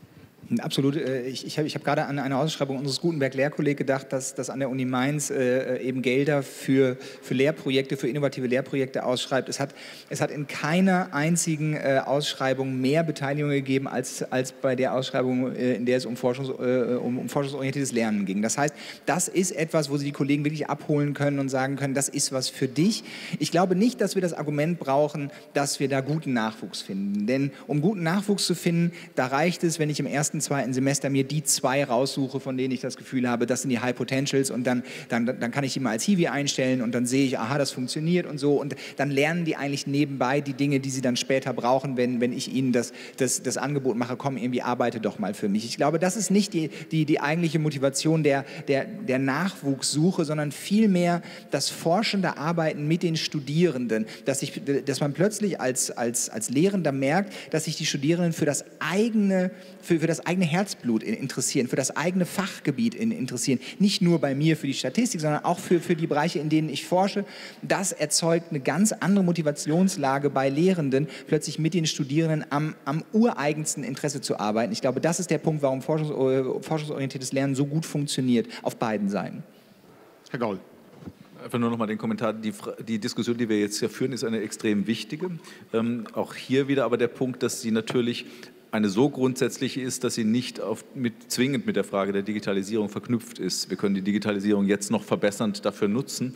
Absolut. Ich hab gerade an eine Ausschreibung unseres Gutenberg-Lehrkollegs gedacht, dass an der Uni Mainz eben Gelder für Lehrprojekte, für innovative Lehrprojekte ausschreibt. Es hat in keiner einzigen Ausschreibung mehr Beteiligung gegeben als bei der Ausschreibung, in der es um forschungsorientiertes Lernen ging. Das heißt, das ist etwas, wo Sie die Kollegen wirklich abholen können und sagen können, das ist was für dich. Ich glaube nicht, dass wir das Argument brauchen, dass wir da guten Nachwuchs finden. Denn um guten Nachwuchs zu finden, da reicht es, wenn ich im ersten, zweiten Semester mir die 2 raussuche, von denen ich das Gefühl habe, das sind die High Potentials, und dann kann ich die mal als Hiwi einstellen und dann sehe ich, aha, das funktioniert und so, und dann lernen die eigentlich nebenbei die Dinge, die sie dann später brauchen, wenn ich ihnen das Angebot mache, komm, irgendwie arbeite doch mal für mich. Ich glaube, das ist nicht die eigentliche Motivation der Nachwuchssuche, sondern vielmehr das forschende Arbeiten mit den Studierenden, dass man plötzlich als Lehrender merkt, dass sich die Studierenden für das eigene Herzblut interessieren, für das eigene Fachgebiet interessieren. Nicht nur bei mir für die Statistik, sondern auch für die Bereiche, in denen ich forsche. Das erzeugt eine ganz andere Motivationslage bei Lehrenden, plötzlich mit den Studierenden am ureigensten Interesse zu arbeiten. Ich glaube, das ist der Punkt, warum forschungsorientiertes Lernen so gut funktioniert, auf beiden Seiten. Herr Gaul. Einfach nur noch mal den Kommentar. Die Diskussion, die wir jetzt hier führen, ist eine extrem wichtige. Auch hier wieder aber der Punkt, dass sie natürlich eine so grundsätzliche ist, dass sie nicht zwingend mit der Frage der Digitalisierung verknüpft ist. Wir können die Digitalisierung jetzt noch verbessernd dafür nutzen.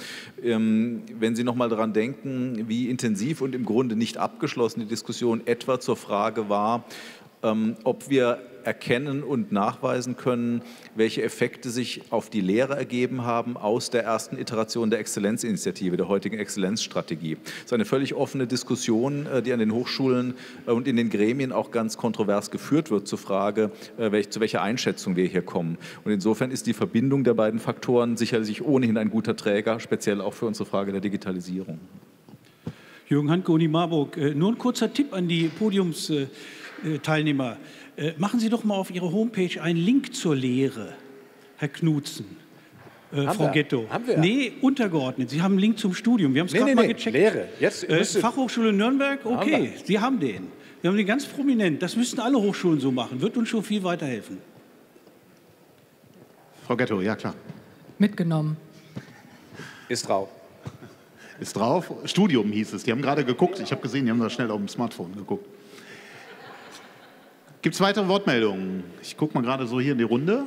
Wenn Sie noch mal daran denken, wie intensiv und im Grunde nicht abgeschlossen die Diskussion etwa zur Frage war, ob wir erkennen und nachweisen können, welche Effekte sich auf die Lehre ergeben haben aus der ersten Iteration der Exzellenzinitiative, der heutigen Exzellenzstrategie. Das ist eine völlig offene Diskussion, die an den Hochschulen und in den Gremien auch ganz kontrovers geführt wird zur Frage, zu welcher Einschätzung wir hier kommen. Und insofern ist die Verbindung der beiden Faktoren sicherlich ohnehin ein guter Träger, speziell auch für unsere Frage der Digitalisierung. Jürgen Handke, Uni Marburg. Nur ein kurzer Tipp an die Podiumsteilnehmer. Machen Sie doch mal auf Ihre Homepage einen Link zur Lehre, Herr Knutzen, Frau Ghetto. Haben wir? Nee, untergeordnet. Sie haben einen Link zum Studium. Wir haben es gerade mal gecheckt. Lehre. Jetzt Fachhochschule Nürnberg, okay, Sie haben den. Wir haben den ganz prominent. Das müssten alle Hochschulen so machen. Wird uns schon viel weiterhelfen. Frau Ghetto, ja klar. Mitgenommen. Ist drauf. Ist drauf. Studium hieß es. Die haben gerade geguckt. Ich habe gesehen, die haben da schnell auf dem Smartphone geguckt. Gibt es weitere Wortmeldungen? Ich gucke mal gerade so hier in die Runde.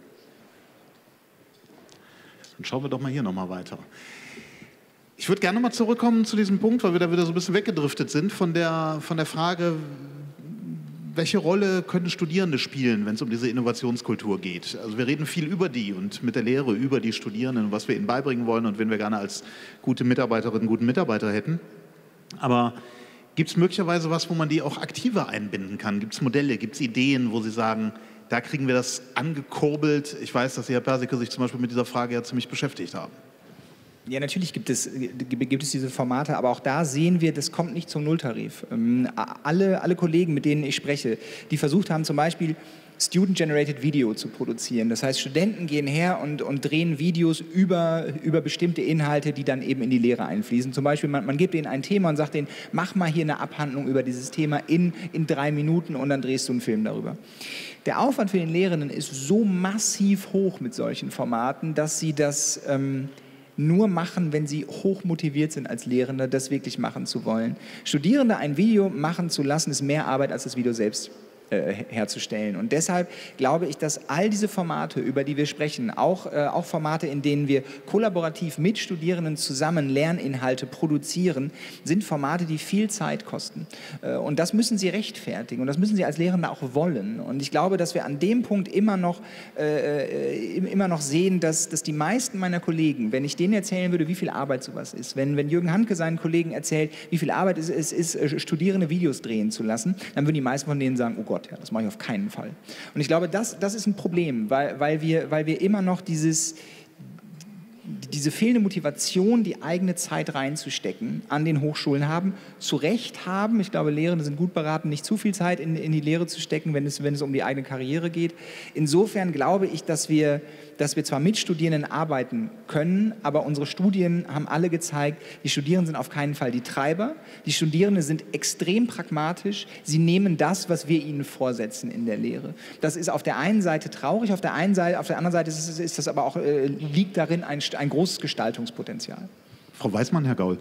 Dann schauen wir doch mal hier nochmal weiter. Ich würde gerne mal zurückkommen zu diesem Punkt, weil wir da wieder so ein bisschen weggedriftet sind von der Frage, welche Rolle können Studierende spielen, wenn es um diese Innovationskultur geht? Also wir reden viel über die und mit der Lehre über die Studierenden und was wir ihnen beibringen wollen und wen wir gerne als gute Mitarbeiterinnen, guten Mitarbeiter hätten. Aber gibt es möglicherweise was, wo man die auch aktiver einbinden kann? Gibt es Modelle, gibt es Ideen, wo Sie sagen, da kriegen wir das angekurbelt? Ich weiß, dass Sie, Herr Persicke, sich zum Beispiel mit dieser Frage ja ziemlich beschäftigt haben. Ja, natürlich gibt es diese Formate, aber auch da sehen wir, das kommt nicht zum Nulltarif. Alle Kollegen, mit denen ich spreche, die versucht haben, zum Beispiel Student-Generated Video zu produzieren. Das heißt, Studenten gehen her und drehen Videos über bestimmte Inhalte, die dann eben in die Lehre einfließen. Zum Beispiel, man gibt ihnen ein Thema und sagt denen, mach mal hier eine Abhandlung über dieses Thema in 3 Minuten und dann drehst du einen Film darüber. Der Aufwand für den Lehrenden ist so massiv hoch mit solchen Formaten, dass sie das nur machen, wenn sie hoch motiviert sind als Lehrende, das wirklich machen zu wollen. Studierende ein Video machen zu lassen, ist mehr Arbeit als das Video selbst herzustellen. Und deshalb glaube ich, dass all diese Formate, über die wir sprechen, auch Formate, in denen wir kollaborativ mit Studierenden zusammen Lerninhalte produzieren, sind Formate, die viel Zeit kosten. Und das müssen sie rechtfertigen und das müssen sie als Lehrende auch wollen. Und ich glaube, dass wir an dem Punkt immer noch sehen, dass die meisten meiner Kollegen, wenn ich denen erzählen würde, wie viel Arbeit sowas ist, wenn Jürgen Handke seinen Kollegen erzählt, wie viel Arbeit es ist, Studierende Videos drehen zu lassen, dann würden die meisten von denen sagen, oh Gott, ja, das mache ich auf keinen Fall. Und ich glaube, das ist ein Problem, weil wir immer noch diese fehlende Motivation, die eigene Zeit reinzustecken, an den Hochschulen haben, zu Recht haben. Ich glaube, Lehrende sind gut beraten, nicht zu viel Zeit in die Lehre zu stecken, wenn es um die eigene Karriere geht. Insofern glaube ich, dass wir dass wir zwar mit Studierenden arbeiten können, aber unsere Studien haben alle gezeigt, die Studierenden sind auf keinen Fall die Treiber. Die Studierenden sind extrem pragmatisch. Sie nehmen das, was wir ihnen vorsetzen in der Lehre. Das ist auf der einen Seite traurig, auf der anderen Seite ist das aber auch, liegt darin ein großes Gestaltungspotenzial. Frau Weismann, Herr Gaul.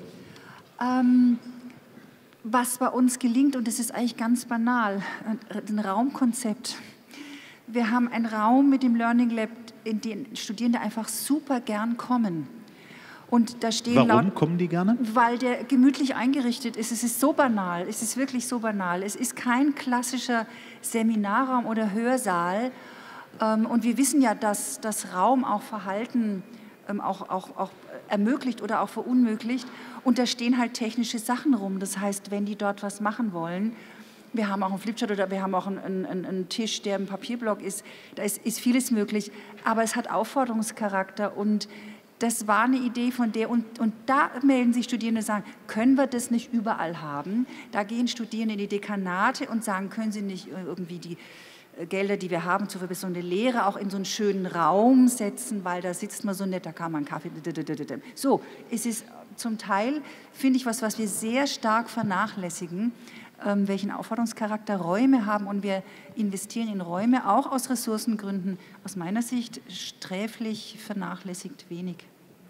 Was bei uns gelingt, und das ist eigentlich ganz banal, ein Raumkonzept. Wir haben einen Raum mit dem Learning Lab, in den Studierende einfach super gern kommen. Und da stehen Warum kommen die gerne? Weil der gemütlich eingerichtet ist. Es ist so banal, es ist wirklich so banal. Es ist kein klassischer Seminarraum oder Hörsaal. Und wir wissen ja, dass das Raum auch Verhalten auch ermöglicht oder auch verunmöglicht. Und da stehen halt technische Sachen rum. Das heißt, wenn die dort was machen wollen, wir haben auch einen Flipchart oder wir haben auch einen Tisch, der ein Papierblock ist. Da ist vieles möglich, aber es hat Aufforderungscharakter und das war eine Idee von der und da melden sich Studierende und sagen, können wir das nicht überall haben? Da gehen Studierende in die Dekanate und sagen, können Sie nicht irgendwie die Gelder, die wir haben zur Verbesserung der Lehre, auch in so einen schönen Raum setzen, weil da sitzt man so nett, da kann man einen Kaffee. So, es ist zum Teil, finde ich, was wir sehr stark vernachlässigen, welchen Aufforderungscharakter Räume haben und wir investieren in Räume, auch aus Ressourcengründen, aus meiner Sicht sträflich vernachlässigt wenig.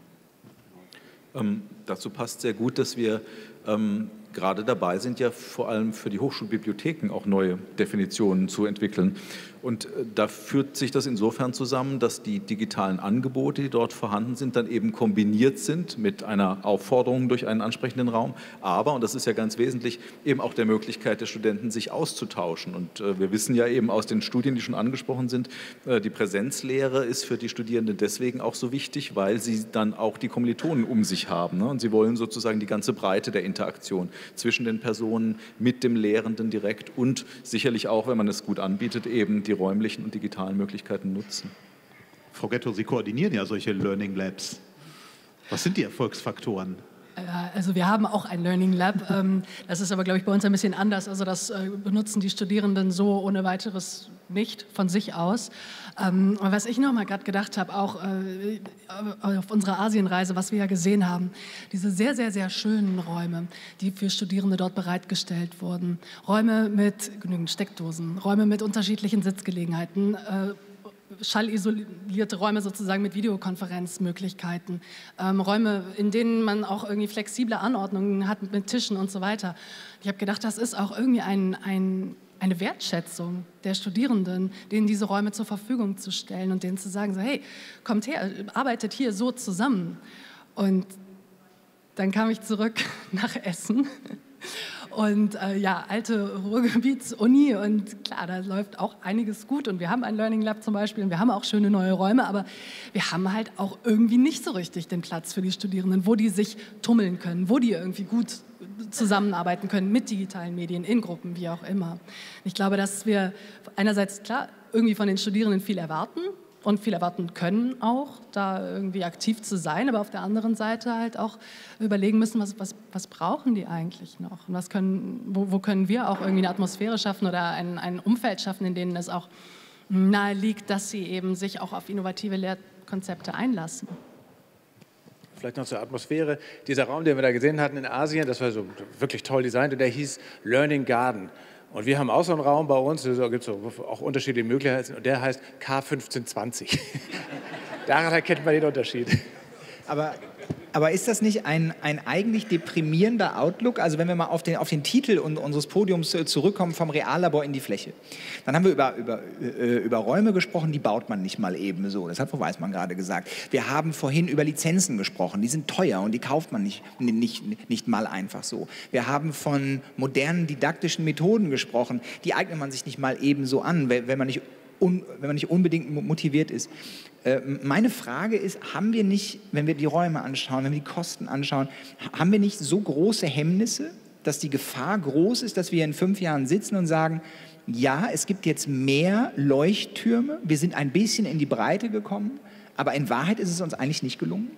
Dazu passt sehr gut, dass wir gerade dabei sind, ja vor allem für die Hochschulbibliotheken auch neue Definitionen zu entwickeln. Und da führt sich das insofern zusammen, dass die digitalen Angebote, die dort vorhanden sind, dann eben kombiniert sind mit einer Aufforderung durch einen ansprechenden Raum, aber, und das ist ja ganz wesentlich, eben auch der Möglichkeit der Studenten, sich auszutauschen. Und wir wissen ja eben aus den Studien, die schon angesprochen sind, die Präsenzlehre ist für die Studierenden deswegen auch so wichtig, weil sie dann auch die Kommilitonen um sich haben. Und sie wollen sozusagen die ganze Breite der Interaktion zwischen den Personen, mit dem Lehrenden direkt und sicherlich auch, wenn man es gut anbietet, eben die räumlichen und digitalen Möglichkeiten nutzen. Frau Ghetto, Sie koordinieren ja solche Learning Labs. Was sind die Erfolgsfaktoren? Also wir haben auch ein Learning Lab. Das ist aber, glaube ich, bei uns ein bisschen anders. Also das benutzen die Studierenden so ohne weiteres nicht von sich aus. Was ich noch mal gerade gedacht habe, auch auf unserer Asienreise, was wir ja gesehen haben, diese sehr, sehr, sehr schönen Räume, die für Studierende dort bereitgestellt wurden. Räume mit genügend Steckdosen, Räume mit unterschiedlichen Sitzgelegenheiten, schallisolierte Räume sozusagen mit Videokonferenzmöglichkeiten, Räume, in denen man auch irgendwie flexible Anordnungen hat mit Tischen und so weiter. Ich habe gedacht, das ist auch irgendwie eine Wertschätzung der Studierenden, denen diese Räume zur Verfügung zu stellen und denen zu sagen, so, hey, kommt her, arbeitet hier so zusammen. Und dann kam ich zurück nach Essen und alte Ruhrgebiets-Uni und klar, da läuft auch einiges gut und wir haben ein Learning Lab zum Beispiel und wir haben auch schöne neue Räume, aber wir haben halt auch irgendwie nicht so richtig den Platz für die Studierenden, wo die sich tummeln können, wo die irgendwie gut zusammenarbeiten können mit digitalen Medien, in Gruppen, wie auch immer. Ich glaube, dass wir einerseits klar irgendwie von den Studierenden viel erwarten und viel erwarten können auch, da irgendwie aktiv zu sein, aber auf der anderen Seite halt auch überlegen müssen, was brauchen die eigentlich noch? Und wo können wir auch irgendwie eine Atmosphäre schaffen oder ein Umfeld schaffen, in dem es auch nahe liegt, dass sie eben sich auch auf innovative Lehrkonzepte einlassen. Vielleicht noch zur Atmosphäre. Dieser Raum, den wir da gesehen hatten in Asien, das war so wirklich toll designt und der hieß Learning Garden. Und wir haben auch so einen Raum bei uns, da gibt es auch unterschiedliche Möglichkeiten und der heißt K1520. Daran erkennt man den Unterschied. Aber ist das nicht ein eigentlich deprimierender Outlook? Also wenn wir mal auf den Titel unseres Podiums zurückkommen, vom Reallabor in die Fläche. Dann haben wir über Räume gesprochen, die baut man nicht mal eben so. Das hat Frau Weismann gerade gesagt. Wir haben vorhin über Lizenzen gesprochen, die sind teuer und die kauft man nicht mal einfach so. Wir haben von modernen didaktischen Methoden gesprochen, die eignet man sich nicht mal eben so an, wenn man nicht unbedingt motiviert ist. Meine Frage ist, haben wir nicht, wenn wir die Räume anschauen, wenn wir die Kosten anschauen, haben wir nicht so große Hemmnisse, dass die Gefahr groß ist, dass wir in 5 Jahren sitzen und sagen, ja, es gibt jetzt mehr Leuchttürme, wir sind ein bisschen in die Breite gekommen, aber in Wahrheit ist es uns eigentlich nicht gelungen?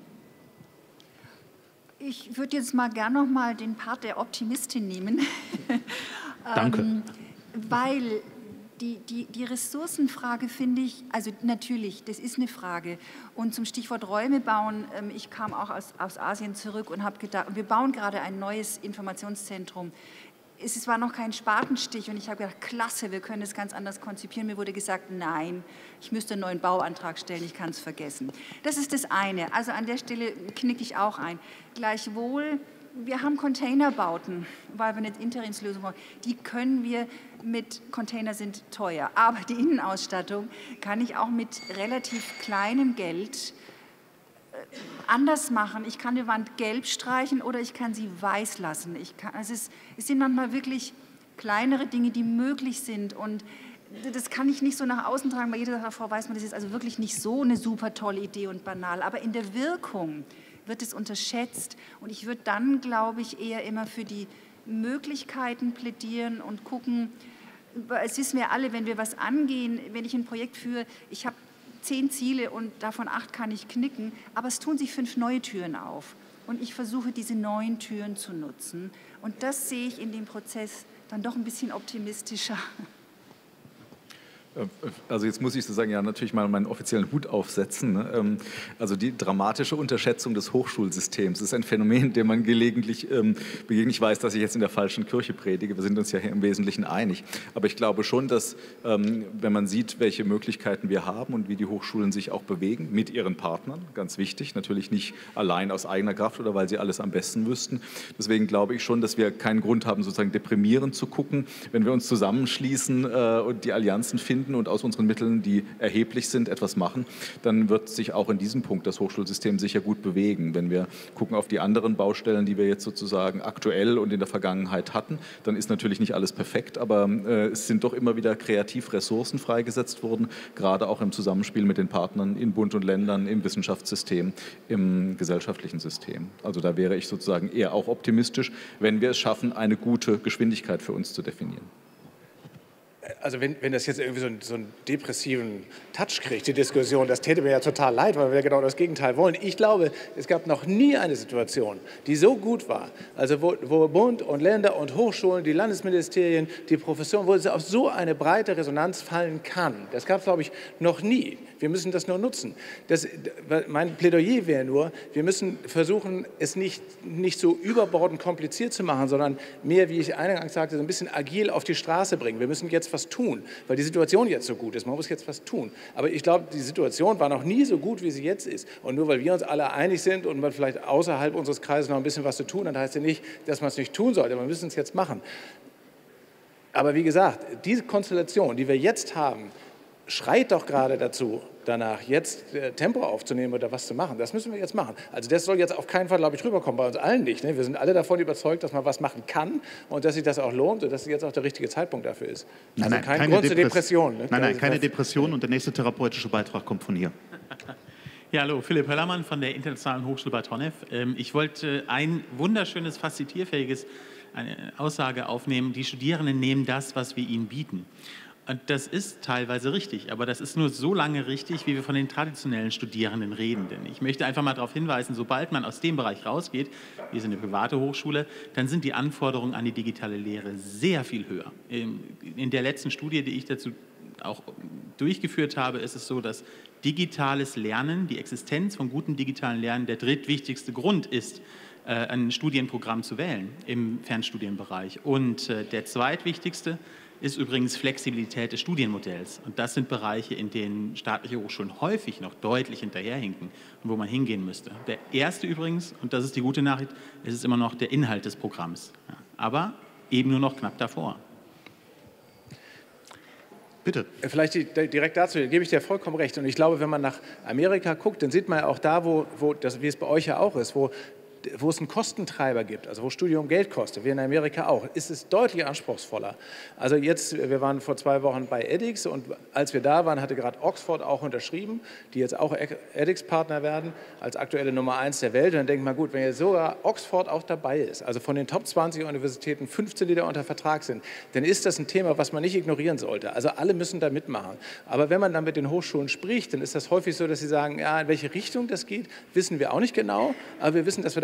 Ich würde jetzt mal gern noch mal den Part der Optimistin nehmen. Danke. Weil Die Ressourcenfrage finde ich, also natürlich, das ist eine Frage. Und zum Stichwort Räume bauen, ich kam auch aus Asien zurück und habe gedacht, wir bauen gerade ein neues Informationszentrum. Es war noch kein Spatenstich und ich habe gedacht, klasse, wir können das ganz anders konzipieren. Mir wurde gesagt, nein, ich müsste einen neuen Bauantrag stellen, ich kann es vergessen. Das ist das eine. Also an der Stelle knicke ich auch ein. Gleichwohl, wir haben Containerbauten, weil wir eine Interimslösung brauchen. Die können wir Container sind teuer, aber die Innenausstattung kann ich auch mit relativ kleinem Geld anders machen. Ich kann die Wand gelb streichen oder ich kann sie weiß lassen. Es sind manchmal wirklich kleinere Dinge, die möglich sind und das kann ich nicht so nach außen tragen, weil jeder davor weiß man, das ist also wirklich nicht so eine super tolle Idee und banal, aber in der Wirkung wird es unterschätzt und ich würde dann, glaube ich, eher immer für die Möglichkeiten plädieren und gucken, es wissen wir alle, wenn wir was angehen, wenn ich ein Projekt führe, ich habe 10 Ziele und davon 8 kann ich knicken, aber es tun sich 5 neue Türen auf. Und ich versuche, diese neuen Türen zu nutzen. Und das sehe ich in dem Prozess dann doch ein bisschen optimistischer. Also jetzt muss ich sozusagen ja natürlich mal meinen offiziellen Hut aufsetzen. Ne? Also die dramatische Unterschätzung des Hochschulsystems ist ein Phänomen, dem man gelegentlich begegnet. Ich weiß, dass ich jetzt in der falschen Kirche predige. Wir sind uns ja hier im Wesentlichen einig. Aber ich glaube schon, dass wenn man sieht, welche Möglichkeiten wir haben und wie die Hochschulen sich auch bewegen mit ihren Partnern, ganz wichtig, natürlich nicht allein aus eigener Kraft oder weil sie alles am besten wüssten. Deswegen glaube ich schon, dass wir keinen Grund haben, sozusagen deprimierend zu gucken, wenn wir uns zusammenschließen und die Allianzen finden und aus unseren Mitteln, die erheblich sind, etwas machen, dann wird sich auch in diesem Punkt das Hochschulsystem sicher gut bewegen. Wenn wir gucken auf die anderen Baustellen, die wir jetzt sozusagen aktuell und in der Vergangenheit hatten, dann ist natürlich nicht alles perfekt, aber es sind doch immer wieder kreativ Ressourcen freigesetzt worden, gerade auch im Zusammenspiel mit den Partnern in Bund und Ländern, im Wissenschaftssystem, im gesellschaftlichen System. Also da wäre ich sozusagen eher auch optimistisch, wenn wir es schaffen, eine gute Geschwindigkeit für uns zu definieren. Also wenn das jetzt irgendwie so einen depressiven Touch kriegt, die Diskussion, das täte mir ja total leid, weil wir genau das Gegenteil wollen. Ich glaube, es gab noch nie eine Situation, die so gut war, also wo Bund und Länder und Hochschulen, die Landesministerien, die Professoren, wo es auf so eine breite Resonanz fallen kann. Das gab es, glaube ich, noch nie. Wir müssen das nur nutzen. Mein Plädoyer wäre nur, wir müssen versuchen, es nicht so überbordend kompliziert zu machen, sondern mehr, wie ich eingangs sagte, so ein bisschen agil auf die Straße bringen. Wir müssen jetzt was tun, weil die Situation jetzt so gut ist. Man muss jetzt was tun. Aber ich glaube, die Situation war noch nie so gut, wie sie jetzt ist. Und nur weil wir uns alle einig sind und man vielleicht außerhalb unseres Kreises noch ein bisschen was zu tun, dann heißt ja nicht, dass man es nicht tun sollte. Wir müssen es jetzt machen. Aber wie gesagt, diese Konstellation, die wir jetzt haben, schreit doch gerade danach, jetzt Tempo aufzunehmen oder was zu machen. Das müssen wir jetzt machen. Also das soll jetzt auf keinen Fall, glaube ich, rüberkommen, bei uns allen nicht. Ne? Wir sind alle davon überzeugt, dass man was machen kann und dass sich das auch lohnt und dass jetzt auch der richtige Zeitpunkt dafür ist. Also kein Grund zur Depression. Ne? Nein, keine Depression und der nächste therapeutische Beitrag kommt von hier. Ja, hallo, Philipp Höllermann von der Internationalen Hochschule Bad Honnef. Ich wollte ein wunderschönes, fast zitierfähiges eine Aussage aufnehmen. Die Studierenden nehmen das, was wir ihnen bieten. Und das ist teilweise richtig, aber das ist nur so lange richtig, wie wir von den traditionellen Studierenden reden. Denn ich möchte einfach mal darauf hinweisen, sobald man aus dem Bereich rausgeht, wir sind eine private Hochschule, dann sind die Anforderungen an die digitale Lehre sehr viel höher. In der letzten Studie, die ich dazu auch durchgeführt habe, ist es so, dass digitales Lernen, die Existenz von gutem digitalen Lernen, der drittwichtigste Grund ist, ein Studienprogramm zu wählen im Fernstudienbereich. Und der zweitwichtigste ist übrigens Flexibilität des Studienmodells. Und das sind Bereiche, in denen staatliche Hochschulen häufig noch deutlich hinterherhinken und wo man hingehen müsste. Der erste übrigens, und das ist die gute Nachricht, es ist immer noch der Inhalt des Programms. Ja, aber eben nur noch knapp davor. Bitte. Vielleicht direkt dazu, gebe ich dir vollkommen recht. Und ich glaube, wenn man nach Amerika guckt, dann sieht man ja auch da, wie es bei euch ja auch ist, wo es einen Kostentreiber gibt, also wo Studium Geld kostet, wie in Amerika auch, ist es deutlich anspruchsvoller. Also jetzt, wir waren vor 2 Wochen bei edX und als wir da waren, hatte gerade Oxford auch unterschrieben, die jetzt auch edX-Partner werden, als aktuelle Nummer 1 der Welt. Und dann denkt man, gut, wenn jetzt sogar Oxford auch dabei ist, also von den Top 20 Universitäten 15, die da unter Vertrag sind, dann ist das ein Thema, was man nicht ignorieren sollte. Also alle müssen da mitmachen. Aber wenn man dann mit den Hochschulen spricht, dann ist das häufig so, dass sie sagen, ja, in welche Richtung das geht, wissen wir auch nicht genau, aber wir wissen, dass wir da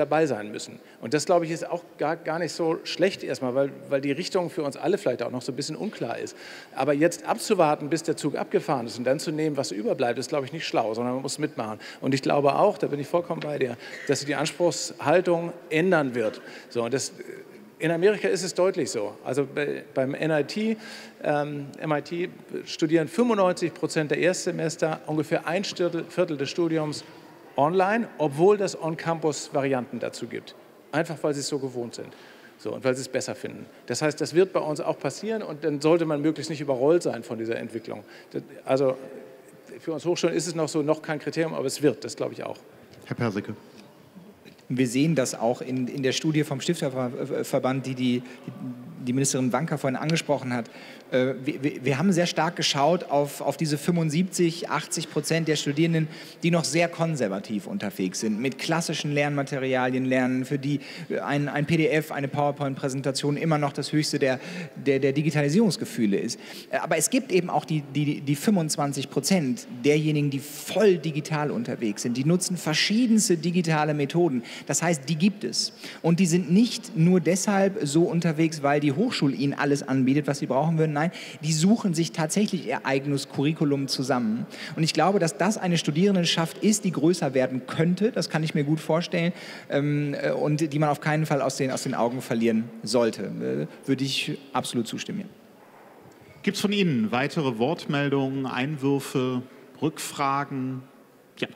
dabei sein müssen. Und das, glaube ich, ist auch gar nicht so schlecht erstmal, weil die Richtung für uns alle vielleicht auch noch so ein bisschen unklar ist. Aber jetzt abzuwarten, bis der Zug abgefahren ist und dann zu nehmen, was überbleibt, ist, glaube ich, nicht schlau, sondern man muss mitmachen. Und ich glaube auch, da bin ich vollkommen bei dir, dass sich die Anspruchshaltung ändern wird. So, und in Amerika ist es deutlich so. Also beim MIT studieren 95% der Erstsemester ungefähr ein Viertel des Studiums online, obwohl es On-Campus-Varianten dazu gibt. Einfach, weil sie es so gewohnt sind. So, und weil sie es besser finden. Das heißt, das wird bei uns auch passieren und dann sollte man möglichst nicht überrollt sein von dieser Entwicklung. Also für uns Hochschulen ist es noch kein Kriterium, aber es wird, das glaube ich auch. Herr Persicke. Wir sehen das auch in der Studie vom Stifterverband, die Ministerin Wanka vorhin angesprochen hat. Wir haben sehr stark geschaut auf diese 75-80% der Studierenden, die noch sehr konservativ unterwegs sind, mit klassischen Lernmaterialien lernen, für die ein PDF, eine PowerPoint-Präsentation immer noch das höchste der Digitalisierungsgefühle ist. Aber es gibt eben auch die 25% derjenigen, die voll digital unterwegs sind. Die nutzen verschiedenste digitale Methoden. Das heißt, die gibt es. Und die sind nicht nur deshalb so unterwegs, weil die Hochschule ihnen alles anbietet, was sie brauchen würden. Nein, die suchen sich tatsächlich ihr eigenes Curriculum zusammen. Und ich glaube, dass das eine Studierendenschaft ist, die größer werden könnte. Das kann ich mir gut vorstellen. Und die man auf keinen Fall aus den Augen verlieren sollte. Würde ich absolut zustimmen. Gibt es von Ihnen weitere Wortmeldungen, Einwürfe, Rückfragen? Ja.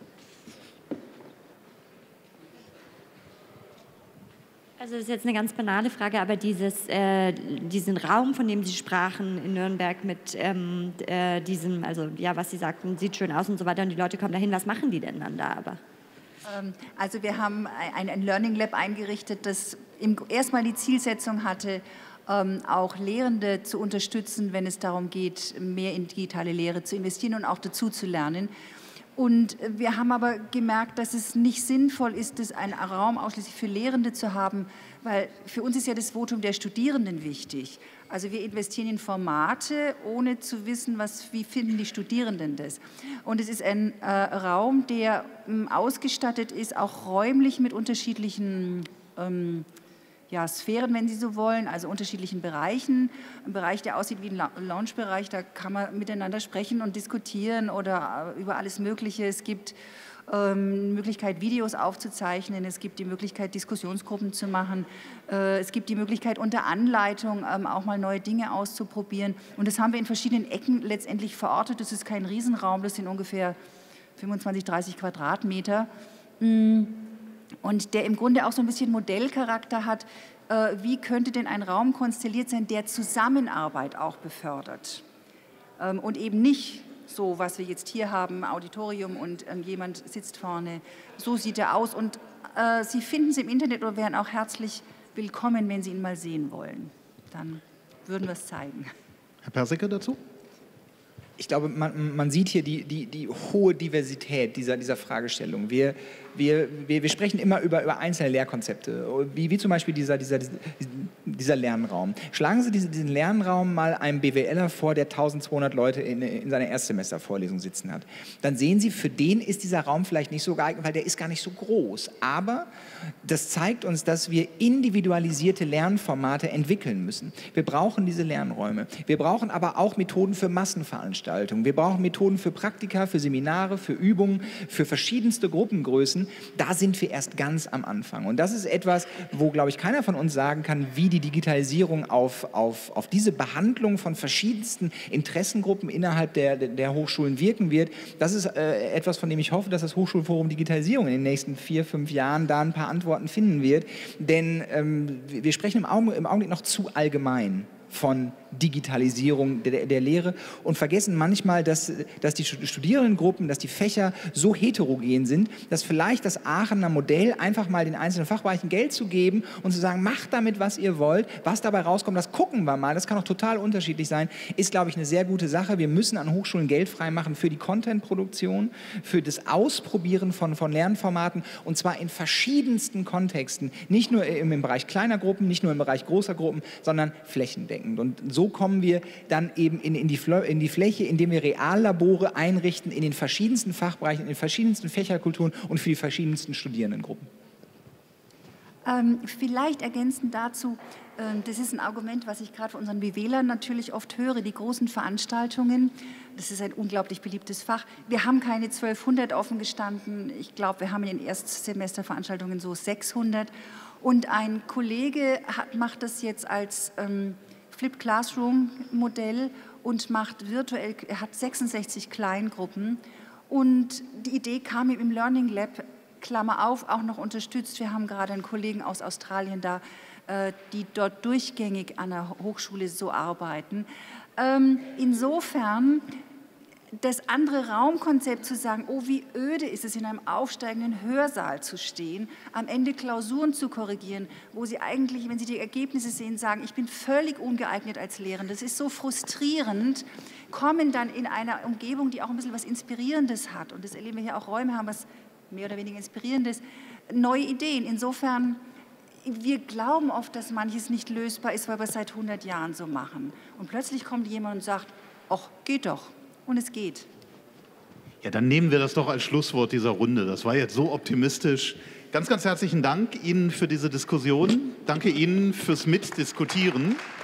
Also das ist jetzt eine ganz banale Frage, aber diesen Raum, von dem Sie sprachen in Nürnberg mit diesem, also ja, was Sie sagten, sieht schön aus und so weiter und die Leute kommen dahin, was machen die denn dann da aber? Also wir haben ein Learning Lab eingerichtet, das erstmal die Zielsetzung hatte, auch Lehrende zu unterstützen, wenn es darum geht, mehr in digitale Lehre zu investieren und auch dazu zu lernen. Und wir haben aber gemerkt, dass es nicht sinnvoll ist, einen Raum ausschließlich für Lehrende zu haben, weil für uns ist ja das Votum der Studierenden wichtig. Also wir investieren in Formate, ohne zu wissen, wie finden die Studierenden das. Und es ist ein Raum, der ausgestattet ist, auch räumlich mit unterschiedlichen Sphären, wenn Sie so wollen, also unterschiedlichen Bereichen. Ein Bereich, der aussieht wie ein Lounge-Bereich, da kann man miteinander sprechen und diskutieren oder über alles Mögliche. Es gibt die Möglichkeit, Videos aufzuzeichnen, es gibt die Möglichkeit, Diskussionsgruppen zu machen, es gibt die Möglichkeit, unter Anleitung auch mal neue Dinge auszuprobieren. Und das haben wir in verschiedenen Ecken letztendlich verortet. Das ist kein Riesenraum, das sind ungefähr 25, 30 Quadratmeter. Und der im Grunde auch so ein bisschen Modellcharakter hat, wie könnte denn ein Raum konstelliert sein, der Zusammenarbeit auch befördert und eben nicht so, was wir jetzt hier haben, Auditorium und jemand sitzt vorne, so sieht er aus und Sie finden es im Internet oder wären auch herzlich willkommen, wenn Sie ihn mal sehen wollen. Dann würden wir es zeigen. Herr Persicke dazu? Ich glaube, man sieht hier die hohe Diversität dieser Fragestellung. Wir sprechen immer über einzelne Lehrkonzepte, wie zum Beispiel dieser Lernraum. Schlagen Sie diesen Lernraum mal einem BWLer vor, der 1200 Leute in seiner Erstsemestervorlesung sitzen hat. Dann sehen Sie, für den ist dieser Raum vielleicht nicht so geeignet, weil der ist gar nicht so groß. Aber das zeigt uns, dass wir individualisierte Lernformate entwickeln müssen. Wir brauchen diese Lernräume. Wir brauchen aber auch Methoden für Massenveranstaltungen. Wir brauchen Methoden für Praktika, für Seminare, für Übungen, für verschiedenste Gruppengrößen. Da sind wir erst ganz am Anfang. Und das ist etwas, wo, glaube ich, keiner von uns sagen kann, wie die Digitalisierung auf diese Behandlung von verschiedensten Interessengruppen innerhalb der Hochschulen wirken wird. Das ist etwas, von dem ich hoffe, dass das Hochschulforum Digitalisierung in den nächsten 4, 5 Jahren da ein paar Antworten finden wird. Denn wir sprechen im Augenblick noch zu allgemein von Digitalisierung der Lehre und vergessen manchmal, dass die Studierendengruppen, dass die Fächer so heterogen sind, dass vielleicht das Aachener Modell einfach mal den einzelnen Fachbereichen Geld zu geben und zu sagen, macht damit, was ihr wollt, was dabei rauskommt, das gucken wir mal, das kann auch total unterschiedlich sein, ist, glaube ich, eine sehr gute Sache. Wir müssen an Hochschulen Geld freimachen für die Contentproduktion, für das Ausprobieren von Lernformaten und zwar in verschiedensten Kontexten, nicht nur im Bereich kleiner Gruppen, nicht nur im Bereich großer Gruppen, sondern flächendeckend. Und so kommen wir dann eben in die Fläche, indem wir Reallabore einrichten in den verschiedensten Fachbereichen, in den verschiedensten Fächerkulturen und für die verschiedensten Studierendengruppen. Vielleicht ergänzend dazu, das ist ein Argument, was ich gerade von unseren BWlern natürlich oft höre, die großen Veranstaltungen, das ist ein unglaublich beliebtes Fach. Wir haben keine 1200 offen gestanden, ich glaube, wir haben in den Erstsemesterveranstaltungen so 600. Und ein Kollege macht das jetzt als Flipped Classroom Modell und macht virtuell, er hat 66 Kleingruppen. Und die Idee kam ihm im Learning Lab, Klammer auf, auch noch unterstützt. Wir haben gerade einen Kollegen aus Australien da, die dort durchgängig an der Hochschule so arbeiten. Insofern das andere Raumkonzept zu sagen, oh, wie öde ist es, in einem aufsteigenden Hörsaal zu stehen, am Ende Klausuren zu korrigieren, wo Sie eigentlich, wenn Sie die Ergebnisse sehen, sagen, ich bin völlig ungeeignet als Lehrerin. Das ist so frustrierend, kommen dann in einer Umgebung, die auch ein bisschen was Inspirierendes hat. Und das erleben wir hier auch, Räume haben was mehr oder weniger Inspirierendes, neue Ideen. Insofern, wir glauben oft, dass manches nicht lösbar ist, weil wir es seit 100 Jahren so machen. Und plötzlich kommt jemand und sagt, ach, geht doch. Und es geht. Ja, dann nehmen wir das doch als Schlusswort dieser Runde. Das war jetzt so optimistisch. Ganz, ganz herzlichen Dank Ihnen für diese Diskussion. Danke Ihnen fürs Mitdiskutieren.